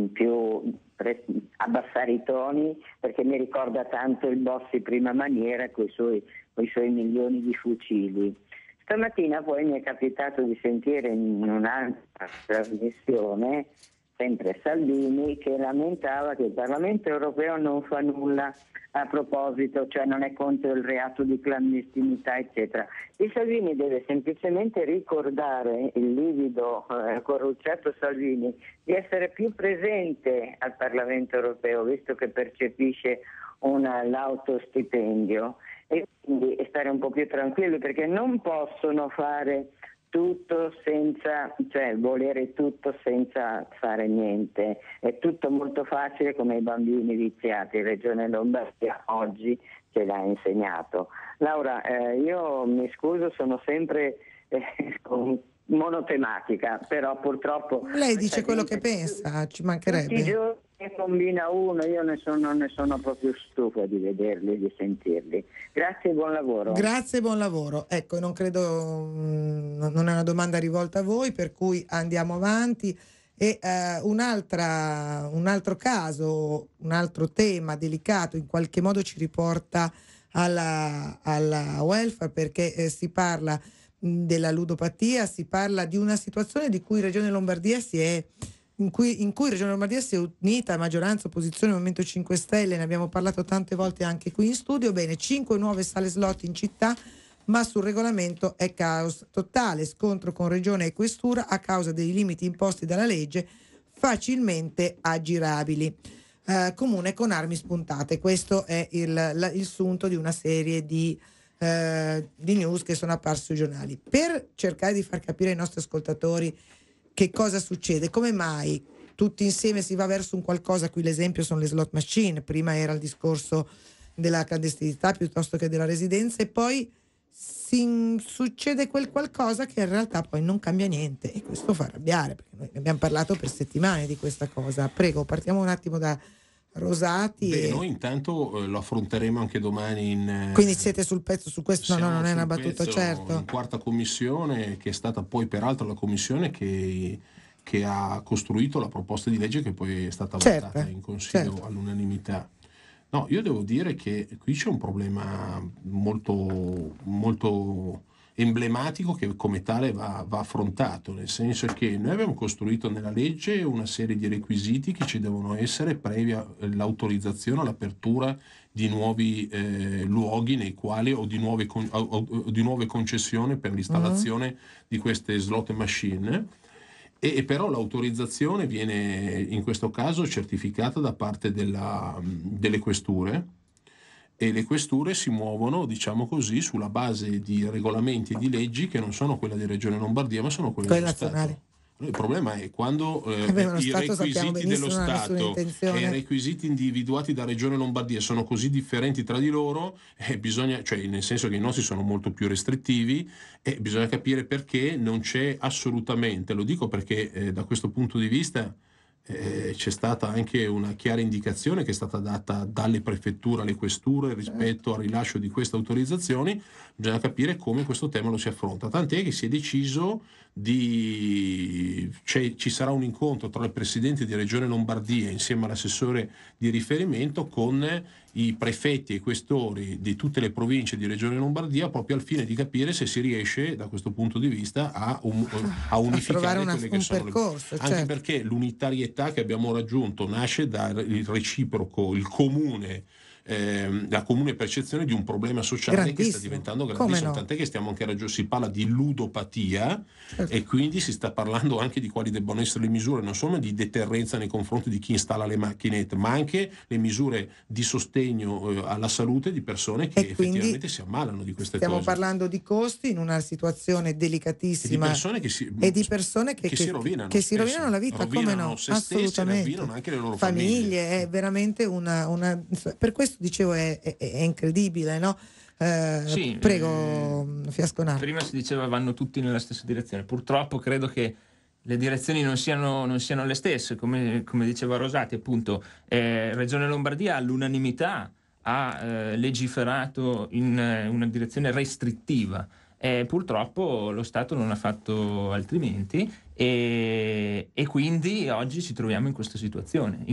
più pre- abbassare i toni, perché mi ricorda tanto il Bossi prima maniera con i suoi, coi suoi milioni di fucili. Stamattina poi mi è capitato di sentire in un'altra trasmissione sempre Salvini che lamentava che il Parlamento europeo non fa nulla a proposito, cioè non è contro il reato di clandestinità eccetera. E Salvini deve semplicemente ricordare, il livido eh, corrucciato Salvini, di essere più presente al Parlamento europeo, visto che percepisce una, l'autostipendio, e quindi stare un po' più tranquilli, perché non possono fare tutto senza, cioè volere tutto senza fare niente. È tutto molto facile come i bambini viziati. Regione Lombardia oggi ce l'ha insegnato. Laura, eh, io mi scuso, sono sempre eh, monotematica, però purtroppo... Lei dice quello che pensa, ci mancherebbe. Tutti i giorni ne combina uno, io ne sono, ne sono proprio stufa di vederli, di sentirli. Grazie e buon lavoro. Grazie e buon lavoro. Ecco, non credo, mh, non è una domanda rivolta a voi, per cui andiamo avanti. E eh, un'altra, un altro caso, un altro tema delicato, in qualche modo ci riporta alla, alla welfare, perché eh, si parla mh, della ludopatia, si parla di una situazione di cui Regione Lombardia si è In cui, in cui Regione Lombardia si è unita, maggioranza, opposizione, Movimento cinque Stelle, ne abbiamo parlato tante volte anche qui in studio. Bene, cinque nuove sale slot in città, ma sul regolamento è caos totale, scontro con Regione e Questura a causa dei limiti imposti dalla legge facilmente aggirabili. Eh, comune con armi spuntate, questo è il, la, il sunto di una serie di, eh, di news che sono apparsi sui giornali. Per cercare di far capire ai nostri ascoltatori che cosa succede, come mai tutti insieme si va verso un qualcosa, qui l'esempio sono le slot machine, prima era il discorso della clandestinità piuttosto che della residenza, e poi si, succede quel qualcosa che in realtà poi non cambia niente, e questo fa arrabbiare, perché noi ne abbiamo parlato per settimane di questa cosa. Prego, partiamo un attimo da Rosati. Beh, e... noi intanto eh, lo affronteremo anche domani in... Eh, Quindi siete sul pezzo su questo? No, no, non è una battuta, pezzo, certo. In quarta commissione, che è stata poi peraltro la commissione che, che ha costruito la proposta di legge che poi è stata certo, votata in Consiglio certo. all'unanimità. No, io devo dire che qui c'è un problema molto, molto emblematico che come tale va, va affrontato, nel senso che noi abbiamo costruito nella legge una serie di requisiti che ci devono essere previa l'autorizzazione all'apertura di nuovi eh, luoghi nei quali o di nuove, con, o, o di nuove concessioni per l'installazione uh-huh. di queste slot machine. E, e però l'autorizzazione viene in questo caso certificata da parte della, delle questure, e le questure si muovono, diciamo così, sulla base di regolamenti e di leggi che non sono quelle di Regione Lombardia, ma sono quelle dello nazionali. Stato. Il problema è quando eh, eh beh, i Stato requisiti dello Stato e i requisiti individuati da Regione Lombardia sono così differenti tra di loro, eh, bisogna, cioè nel senso che i nostri sono molto più restrittivi, e eh, bisogna capire perché non c'è assolutamente, lo dico perché eh, da questo punto di vista eh, c'è stata anche una chiara indicazione che è stata data dalle prefetture alle questure rispetto al rilascio di queste autorizzazioni. Bisogna capire come questo tema lo si affronta, tant'è che si è deciso di cioè, ci sarà un incontro tra il presidente di Regione Lombardia insieme all'assessore di riferimento con i prefetti e questori di tutte le province di Regione Lombardia, proprio al fine di capire se si riesce da questo punto di vista a, un, a unificare a una, quelle che un sono percorso, le... certo. Anche perché l'unitarietà che abbiamo raggiunto nasce dal reciproco, il comune Eh, la comune percezione di un problema sociale che sta diventando grandissimo, no? Tant'è che stiamo anche raggiungendo, si parla di ludopatia, certo. E quindi si sta parlando anche di quali debbano essere le misure, non solo di deterrenza nei confronti di chi installa le macchinette, ma anche le misure di sostegno eh, alla salute di persone che e effettivamente si ammalano di queste stiamo cose. Stiamo parlando di costi in una situazione delicatissima e di persone che si, e di persone che, che, che, si, rovinano, che si rovinano la vita, come no? Se assolutamente, rovinano anche le loro famiglie, famiglie. È veramente una, una per questo dicevo è, è, è incredibile, no? Eh, sì, prego eh, Fiasconaro. Prima si diceva vanno tutti nella stessa direzione, purtroppo credo che le direzioni non siano, non siano le stesse, come, come diceva Rosati, appunto eh, Regione Lombardia all'unanimità ha eh, legiferato in eh, una direzione restrittiva. Eh, purtroppo lo Stato non ha fatto altrimenti e, e quindi oggi ci troviamo in questa situazione in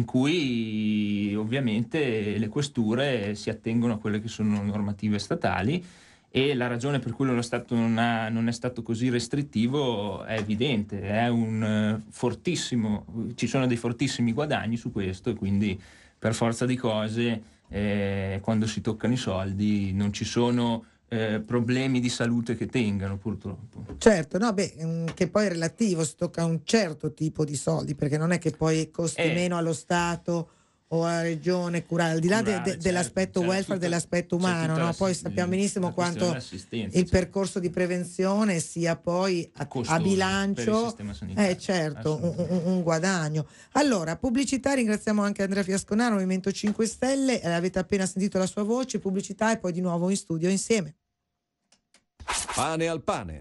cui ovviamente le questure si attengono a quelle che sono normative statali, e la ragione per cui lo Stato non, ha, non è stato così restrittivo è evidente, è un fortissimo, ci sono dei fortissimi guadagni su questo, e quindi per forza di cose eh, quando si toccano i soldi non ci sono Eh, problemi di salute che tengano, purtroppo. Certo, no, beh, che poi è relativo, si tocca un certo tipo di soldi, perché non è che poi costi eh. meno allo Stato o alla regione curare, al di là curare, de, de, certo, dell'aspetto certo, welfare, tutta, dell'aspetto umano, no? Poi sappiamo benissimo quanto il percorso di prevenzione sia poi a, a bilancio, eh certo, un, un, un guadagno. Allora, pubblicità, ringraziamo anche Andrea Fiasconaro, Movimento cinque Stelle, eh, avete appena sentito la sua voce, pubblicità e poi di nuovo in studio insieme. Pane al pane.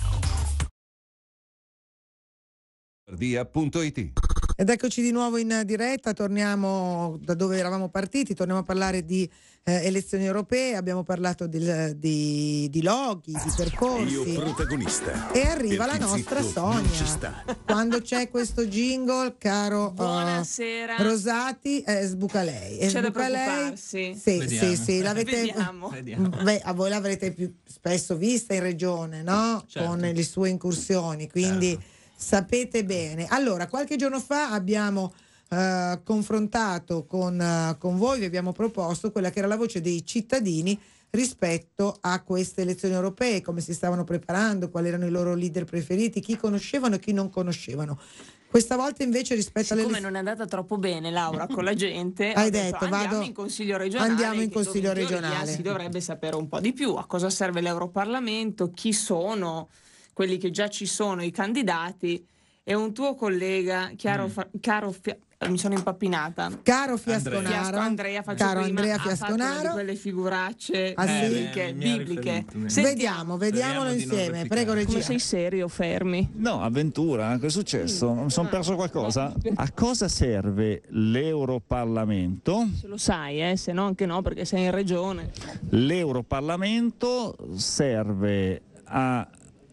Lombardia.it. Ed eccoci di nuovo in diretta, torniamo da dove eravamo partiti, torniamo a parlare di eh, elezioni europee, abbiamo parlato del, di, di loghi, di percorsi. Io protagonista. E arriva la nostra Sonia. Quando c'è questo jingle, caro Buonasera. Uh, Rosati, eh, sbuca lei. E c'è sbuca da lei. Sì, sì, sì, l'avete, Vediamo. Beh, a voi l'avrete più spesso vista in regione, no? Certo. Con le sue incursioni, quindi certo. Sapete bene. Allora, qualche giorno fa abbiamo uh, confrontato con, uh, con voi, vi abbiamo proposto quella che era la voce dei cittadini rispetto a queste elezioni europee, come si stavano preparando, quali erano i loro leader preferiti, chi conoscevano e chi non conoscevano. Questa volta invece rispetto Siccome alle... Siccome non è andata troppo bene, Laura, con la gente, hai detto, detto, andiamo vado... in consiglio regionale. Andiamo in consiglio in regionale. Si dovrebbe sapere un po' di più a cosa serve l'Europarlamento, chi sono quelli che già ci sono, i candidati, e un tuo collega, Chiaro, Fa- Caro Fia- mi sono impappinata. Caro Fiasconaro, Fiasco Andrea, faccio caro prima, Andrea ha fatto una Fiasconaro. di quelle figuracce Ah, sì? bibliche, Eh, mi ha bibliche. riferito, mi- Sentiamo, Vediamo, vediamolo Speriamo di non insieme. replicare. Prego, come regia. sei serio, fermi. No, avventura, che è successo? Mi sono perso qualcosa? A cosa serve l'Europarlamento? Se lo sai, eh, se no anche no, perché sei in regione. L'Europarlamento serve a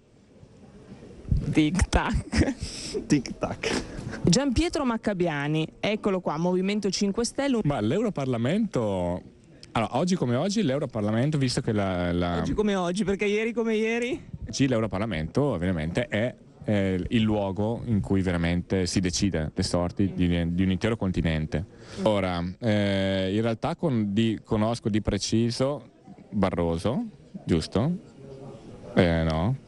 Tic tac. tic tac. Gian Pietro Maccabiani, eccolo qua, Movimento cinque Stelle. Ma l'Europarlamento, allora, oggi come oggi l'Europarlamento, visto che la, la... Oggi come oggi, perché ieri come ieri? Sì, l'Europarlamento veramente è eh, il luogo in cui veramente si decide le sorti di, di un intero continente. Ora, eh, in realtà con, di, conosco di preciso Barroso, giusto? Eh, no?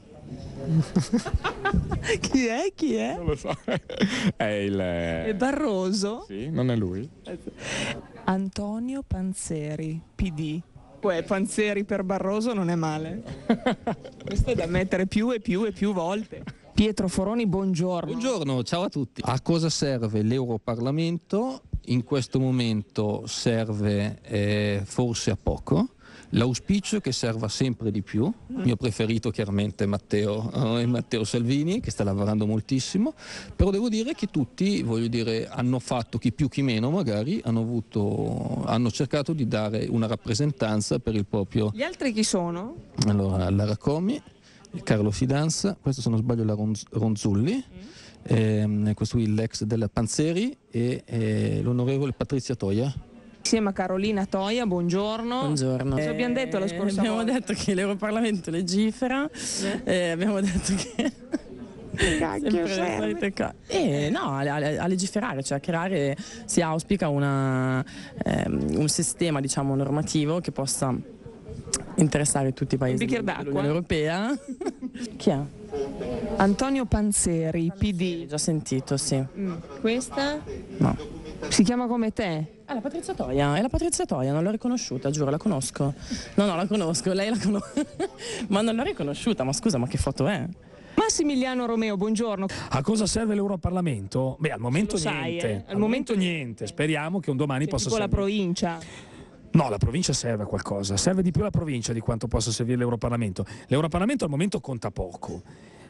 Chi è? Chi è? Non lo so. È il... È Barroso? Sì, non è lui. Antonio Panzeri, P D. Poi Panzeri per Barroso non è male. Questo è da mettere più e più e più volte. Pietro Foroni, buongiorno. Buongiorno, ciao a tutti. A cosa serve l'Europarlamento? In questo momento serve eh, forse a poco. L'auspicio è che serva sempre di più. Il mio preferito chiaramente è Matteo, eh, Matteo Salvini, che sta lavorando moltissimo, però devo dire che tutti, voglio dire, hanno fatto, chi più chi meno magari, hanno, avuto, hanno cercato di dare una rappresentanza per il proprio... Gli altri chi sono? Allora, Lara Comi, Carlo Fidanza, questo se non sbaglio la Ronz- Ronzulli, mm. ehm, questo qui l'ex della Panzeri e eh, l'onorevole Patrizia Toia. Insieme a Carolina Toia, buongiorno. Buongiorno. Cosa abbiamo detto la scorsa abbiamo volta? detto che l'Europarlamento legifera, eh? Eh, abbiamo detto che... Cacchio serve. Eh, no, a, a, a legiferare, cioè a creare, si auspica una, ehm, un sistema, diciamo, normativo che possa interessare tutti i paesi dell'Unione Europea. Chi è? Antonio Panzeri, P D. Già sentito, sì. Mm. Questa? No. Si chiama come te? È la Patrizia Toia, è la Patrizia Toia, non l'ho riconosciuta, giuro, la conosco. No, no, la conosco, lei la conosco. Ma non l'ho riconosciuta, ma scusa, ma che foto è? Massimiliano Romeo, buongiorno. A cosa serve l'Europarlamento? Beh, al momento Lo sai, niente. eh? Al, Al momento, momento niente. Speriamo che un domani Sei possa tipo la servire. provincia. No, la provincia serve a qualcosa. Serve di più la provincia di quanto possa servire l'Europarlamento. L'Europarlamento al momento conta poco.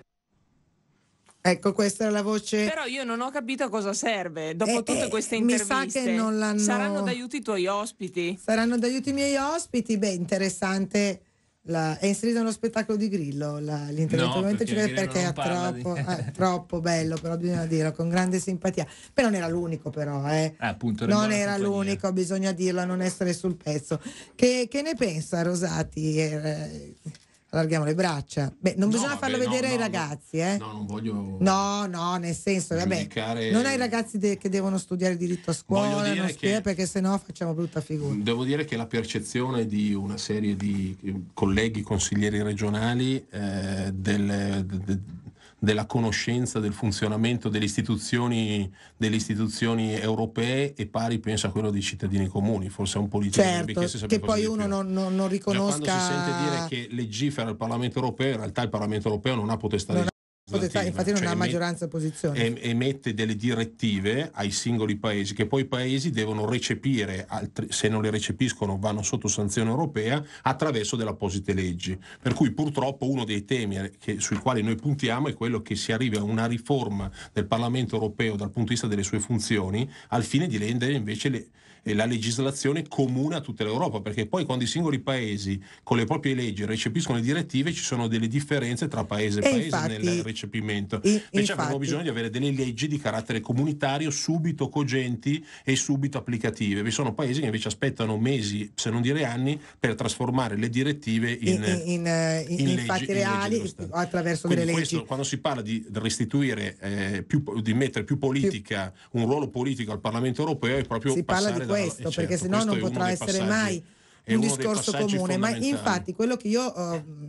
Ecco, questa era la voce. Però io non ho capito a cosa serve. Dopo Eh, tutte eh, queste mi interviste, sa che non l'hanno- saranno d'aiuto i tuoi ospiti? Saranno d'aiuto i miei ospiti. Beh, interessante. La... È inserito nello spettacolo di Grillo la... l'intervento No, Momento perché Cinque, Grillo perché è non parla troppo, di- è troppo bello, però bisogna dirlo con grande simpatia. Però non era l'unico, però, eh. Eh, appunto, era non buona era compagnia. l'unico, bisogna dirlo, non essere sul pezzo. Che, che ne pensa Rosati? Eh, allarghiamo le braccia. Beh, non No, bisogna vabbè, farlo no, vedere no, ai no. ragazzi, eh. No, non voglio. No, no, nel senso, vabbè, giudicare- non ai ragazzi de- che devono studiare diritto a Voglio scuola, dire non che- studiare, perché sennò facciamo brutta figura. Devo dire che la percezione di una serie di eh, colleghi consiglieri regionali eh, del- de- de- della conoscenza del funzionamento delle istituzioni, delle istituzioni europee è pari, penso, a quello dei cittadini comuni, forse a un politico Certo, che poi uno non, non, non riconosca. Quando si sente dire che legifera il Parlamento europeo, in realtà il Parlamento europeo non ha potestà Non ha legislativa, potestà, infatti non cioè ha emet- maggioranza e opposizione. em- emette delle direttive ai singoli paesi che poi i paesi devono recepire, altri- se non le recepiscono vanno sotto sanzione europea attraverso delle apposite leggi, per cui purtroppo uno dei temi che- sui quali noi puntiamo è quello che si arrivi a una riforma del Parlamento europeo dal punto di vista delle sue funzioni al fine di rendere invece le e la legislazione comune a tutta l'Europa, perché poi quando i singoli paesi con le proprie leggi recepiscono le direttive ci sono delle differenze tra paese e E paese infatti- nel recepimento. i- Invece avremo infatti- bisogno di avere delle leggi di carattere comunitario subito cogenti e subito applicative. Vi sono paesi che invece aspettano mesi, se non dire anni, per trasformare le direttive in, in, in, in, eh, in- in in leggi- fatti in leggi reali dello Stato. attraverso Quindi delle questo, leggi. quando si parla di restituire eh, più, di mettere più politica, un ruolo politico al Parlamento europeo, è proprio Si parla passare di dalla- questo, eh, perché certo, sennò questo non è uno potrà dei essere passaggi- mai è un uno dei discorso passaggi comune. Ma fondamentali. infatti quello che io eh,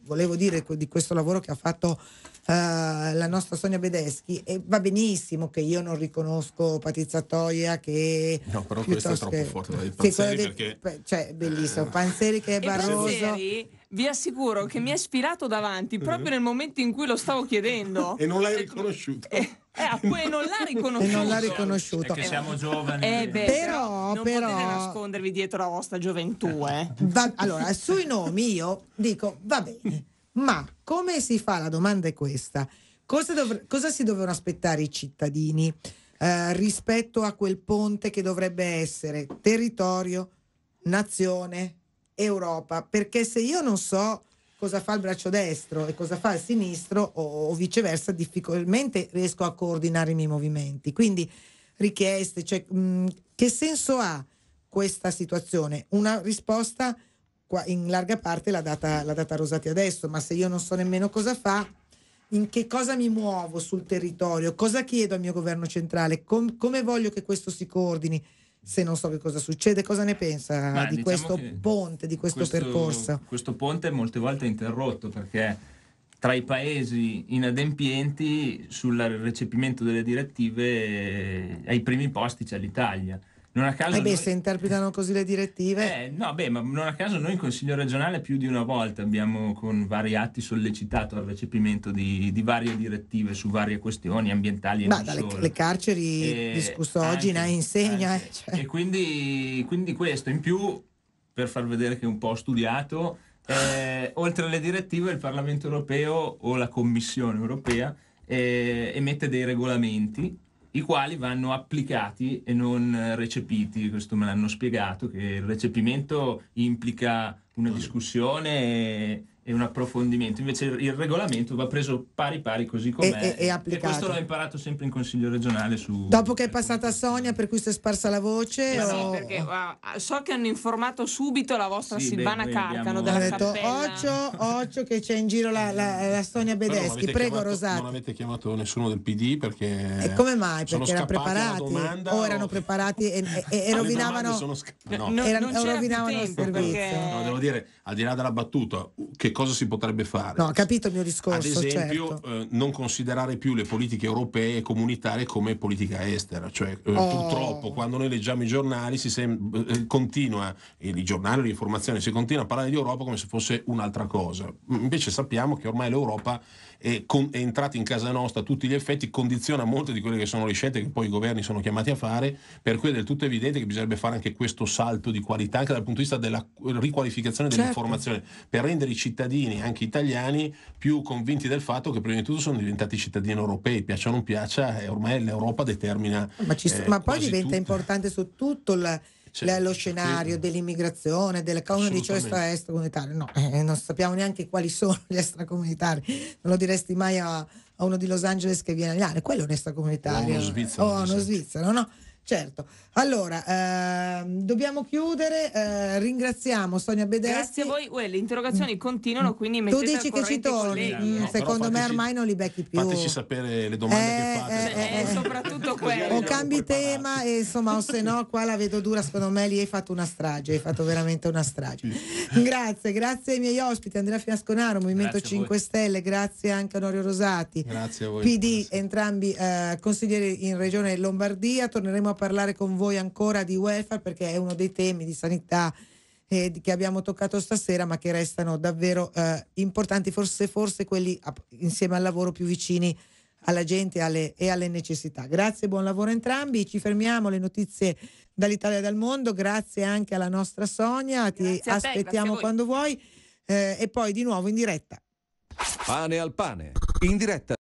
volevo dire di questo lavoro che ha fatto uh, la nostra Sonia Bedeschi, e va benissimo che io non riconosco Patrizia Toia, che no, però questo è troppo che, forte dai che Panzeri dei, perché cioè bellissimo Panzeri che è E Barroso. Panzeri, vi assicuro che mi è sfilato davanti proprio nel momento in cui lo stavo chiedendo e non l'hai riconosciuto. Eh, eh, non l'ha riconosciuto. E non l'ha riconosciuto. È che siamo giovani. Eh beh, però, non però potete nascondervi dietro la vostra gioventù, eh. Va, allora, sui nomi io dico va bene, ma come si fa? La domanda è questa: cosa, dov- cosa si dovevano aspettare i cittadini eh, rispetto a quel ponte che dovrebbe essere territorio, nazione, Europa? Perché se io non so cosa fa il braccio destro e cosa fa il sinistro, o, o viceversa, difficilmente riesco a coordinare i miei movimenti. Quindi richieste, cioè, mh, che senso ha questa situazione? Una risposta qua in larga parte l'ha data, l'ha data Rosati adesso, ma se io non so nemmeno cosa fa, in che cosa mi muovo sul territorio, cosa chiedo al mio governo centrale, com- come voglio che questo si coordini, se non so che cosa succede, cosa ne pensa Ma di diciamo questo che ponte, di questo, questo percorso? Questo ponte molte volte è interrotto perché tra i paesi inadempienti sul recepimento delle direttive eh, ai primi posti c'è l'Italia. Non a caso Eh beh, noi... se interpretano così le direttive. Eh, no, beh, ma non a caso noi in Consiglio regionale più di una volta abbiamo con vari atti sollecitato al recepimento di, di varie direttive su varie questioni ambientali e Ma non dalle solo. le carceri E discusso oggi anche- ne insegna. anche- eh, cioè. E quindi, quindi questo in più, per far vedere che è un po' studiato, eh, oltre alle direttive il Parlamento europeo o la Commissione europea eh, emette dei regolamenti i quali vanno applicati e non recepiti. Questo me l'hanno spiegato, che il recepimento implica una discussione e, e un approfondimento, invece il, il regolamento va preso pari pari così com'è, E- e- e applicato. questo l'ho imparato sempre in Consiglio regionale su... Dopo che è passata Sonia, per cui si è sparsa la voce? Ma o... sì, perché ah, so che hanno informato subito la vostra Sì, Silvana beh, noi Carcano abbiamo- della Ha detto Cappella. occhio, occhio che c'è in giro la, la, la Sonia Però non Bedeschi. avete Prego chiamato- Rosati. non avete chiamato nessuno del P D perché E come mai? sono Perché erano scappati alla preparati? domanda O o- erano preparati e, e- e alle rovinavano, domande sono sca- no. No, erano- non c'era più rovinavano il tempo, servizio? perché- No, devo dire, al di là della battuta, che cosa si potrebbe fare? No, ho capito il mio discorso. Ad esempio, certo. eh, non considerare più le politiche europee e comunitarie come politica estera. Cioè, eh, Oh. purtroppo, quando noi leggiamo i giornali, si sem- eh, continua, eh, i giornali, l'informazione, si continua a parlare di Europa come se fosse un'altra cosa. Invece sappiamo che ormai l'Europa è, con- è entrata in casa nostra a tutti gli effetti, condiziona molte di quelle che sono le scelte che poi i governi sono chiamati a fare, per cui è del tutto evidente che bisognerebbe fare anche questo salto di qualità anche dal punto di vista della riqualificazione Certo. dell'informazione, per rendere i cittadini, anche italiani, più convinti del fatto che prima di tutto sono diventati cittadini europei, piaccia o non piaccia, e ormai l'Europa determina Ma, ci- eh, ma poi quasi diventa tutto. importante su tutto il, Certo, la- lo scenario sì. dell'immigrazione, delle uno dice Assolutamente. extracomunitari, no, eh, non sappiamo neanche quali sono gli extracomunitari, non lo diresti mai a, a uno di Los Angeles che viene agli anni, quello è un extracomunitario. O uno svizzero, O uno sì. svizzero, no? Certo. Allora, ehm, dobbiamo chiudere, eh, ringraziamo Sonia Bedeschi. Grazie a voi. Uè, le interrogazioni continuano, quindi Tu mettete dici al che ci corrente i torni? colleghi. Mm, No, però secondo me fateci- ormai non li becchi più. Fateci sapere le domande Eh, che fate. eh, però. eh, E soprattutto O quello. cambi tema e insomma, o se no qua la vedo dura, secondo me lì hai fatto una strage, hai fatto veramente una strage. Grazie, grazie ai miei ospiti, Andrea Fiasconaro, Movimento Grazie a voi. cinque Stelle, grazie anche a Onorio Rosati, Grazie a voi. P D, entrambi eh, consiglieri in Regione Lombardia. Torneremo a parlare con voi ancora di welfare perché è uno dei temi di sanità eh, di- che abbiamo toccato stasera, ma che restano davvero eh, importanti, forse, forse quelli app- insieme al lavoro più vicini alla gente e alle, e alle necessità. Grazie, buon lavoro a entrambi. Ci fermiamo, le notizie dall'Italia e dal mondo. Grazie anche alla nostra Sonia, ti Grazie a te, aspettiamo grazie a voi. quando vuoi, eh, e poi di nuovo in diretta. Pane al pane, in diretta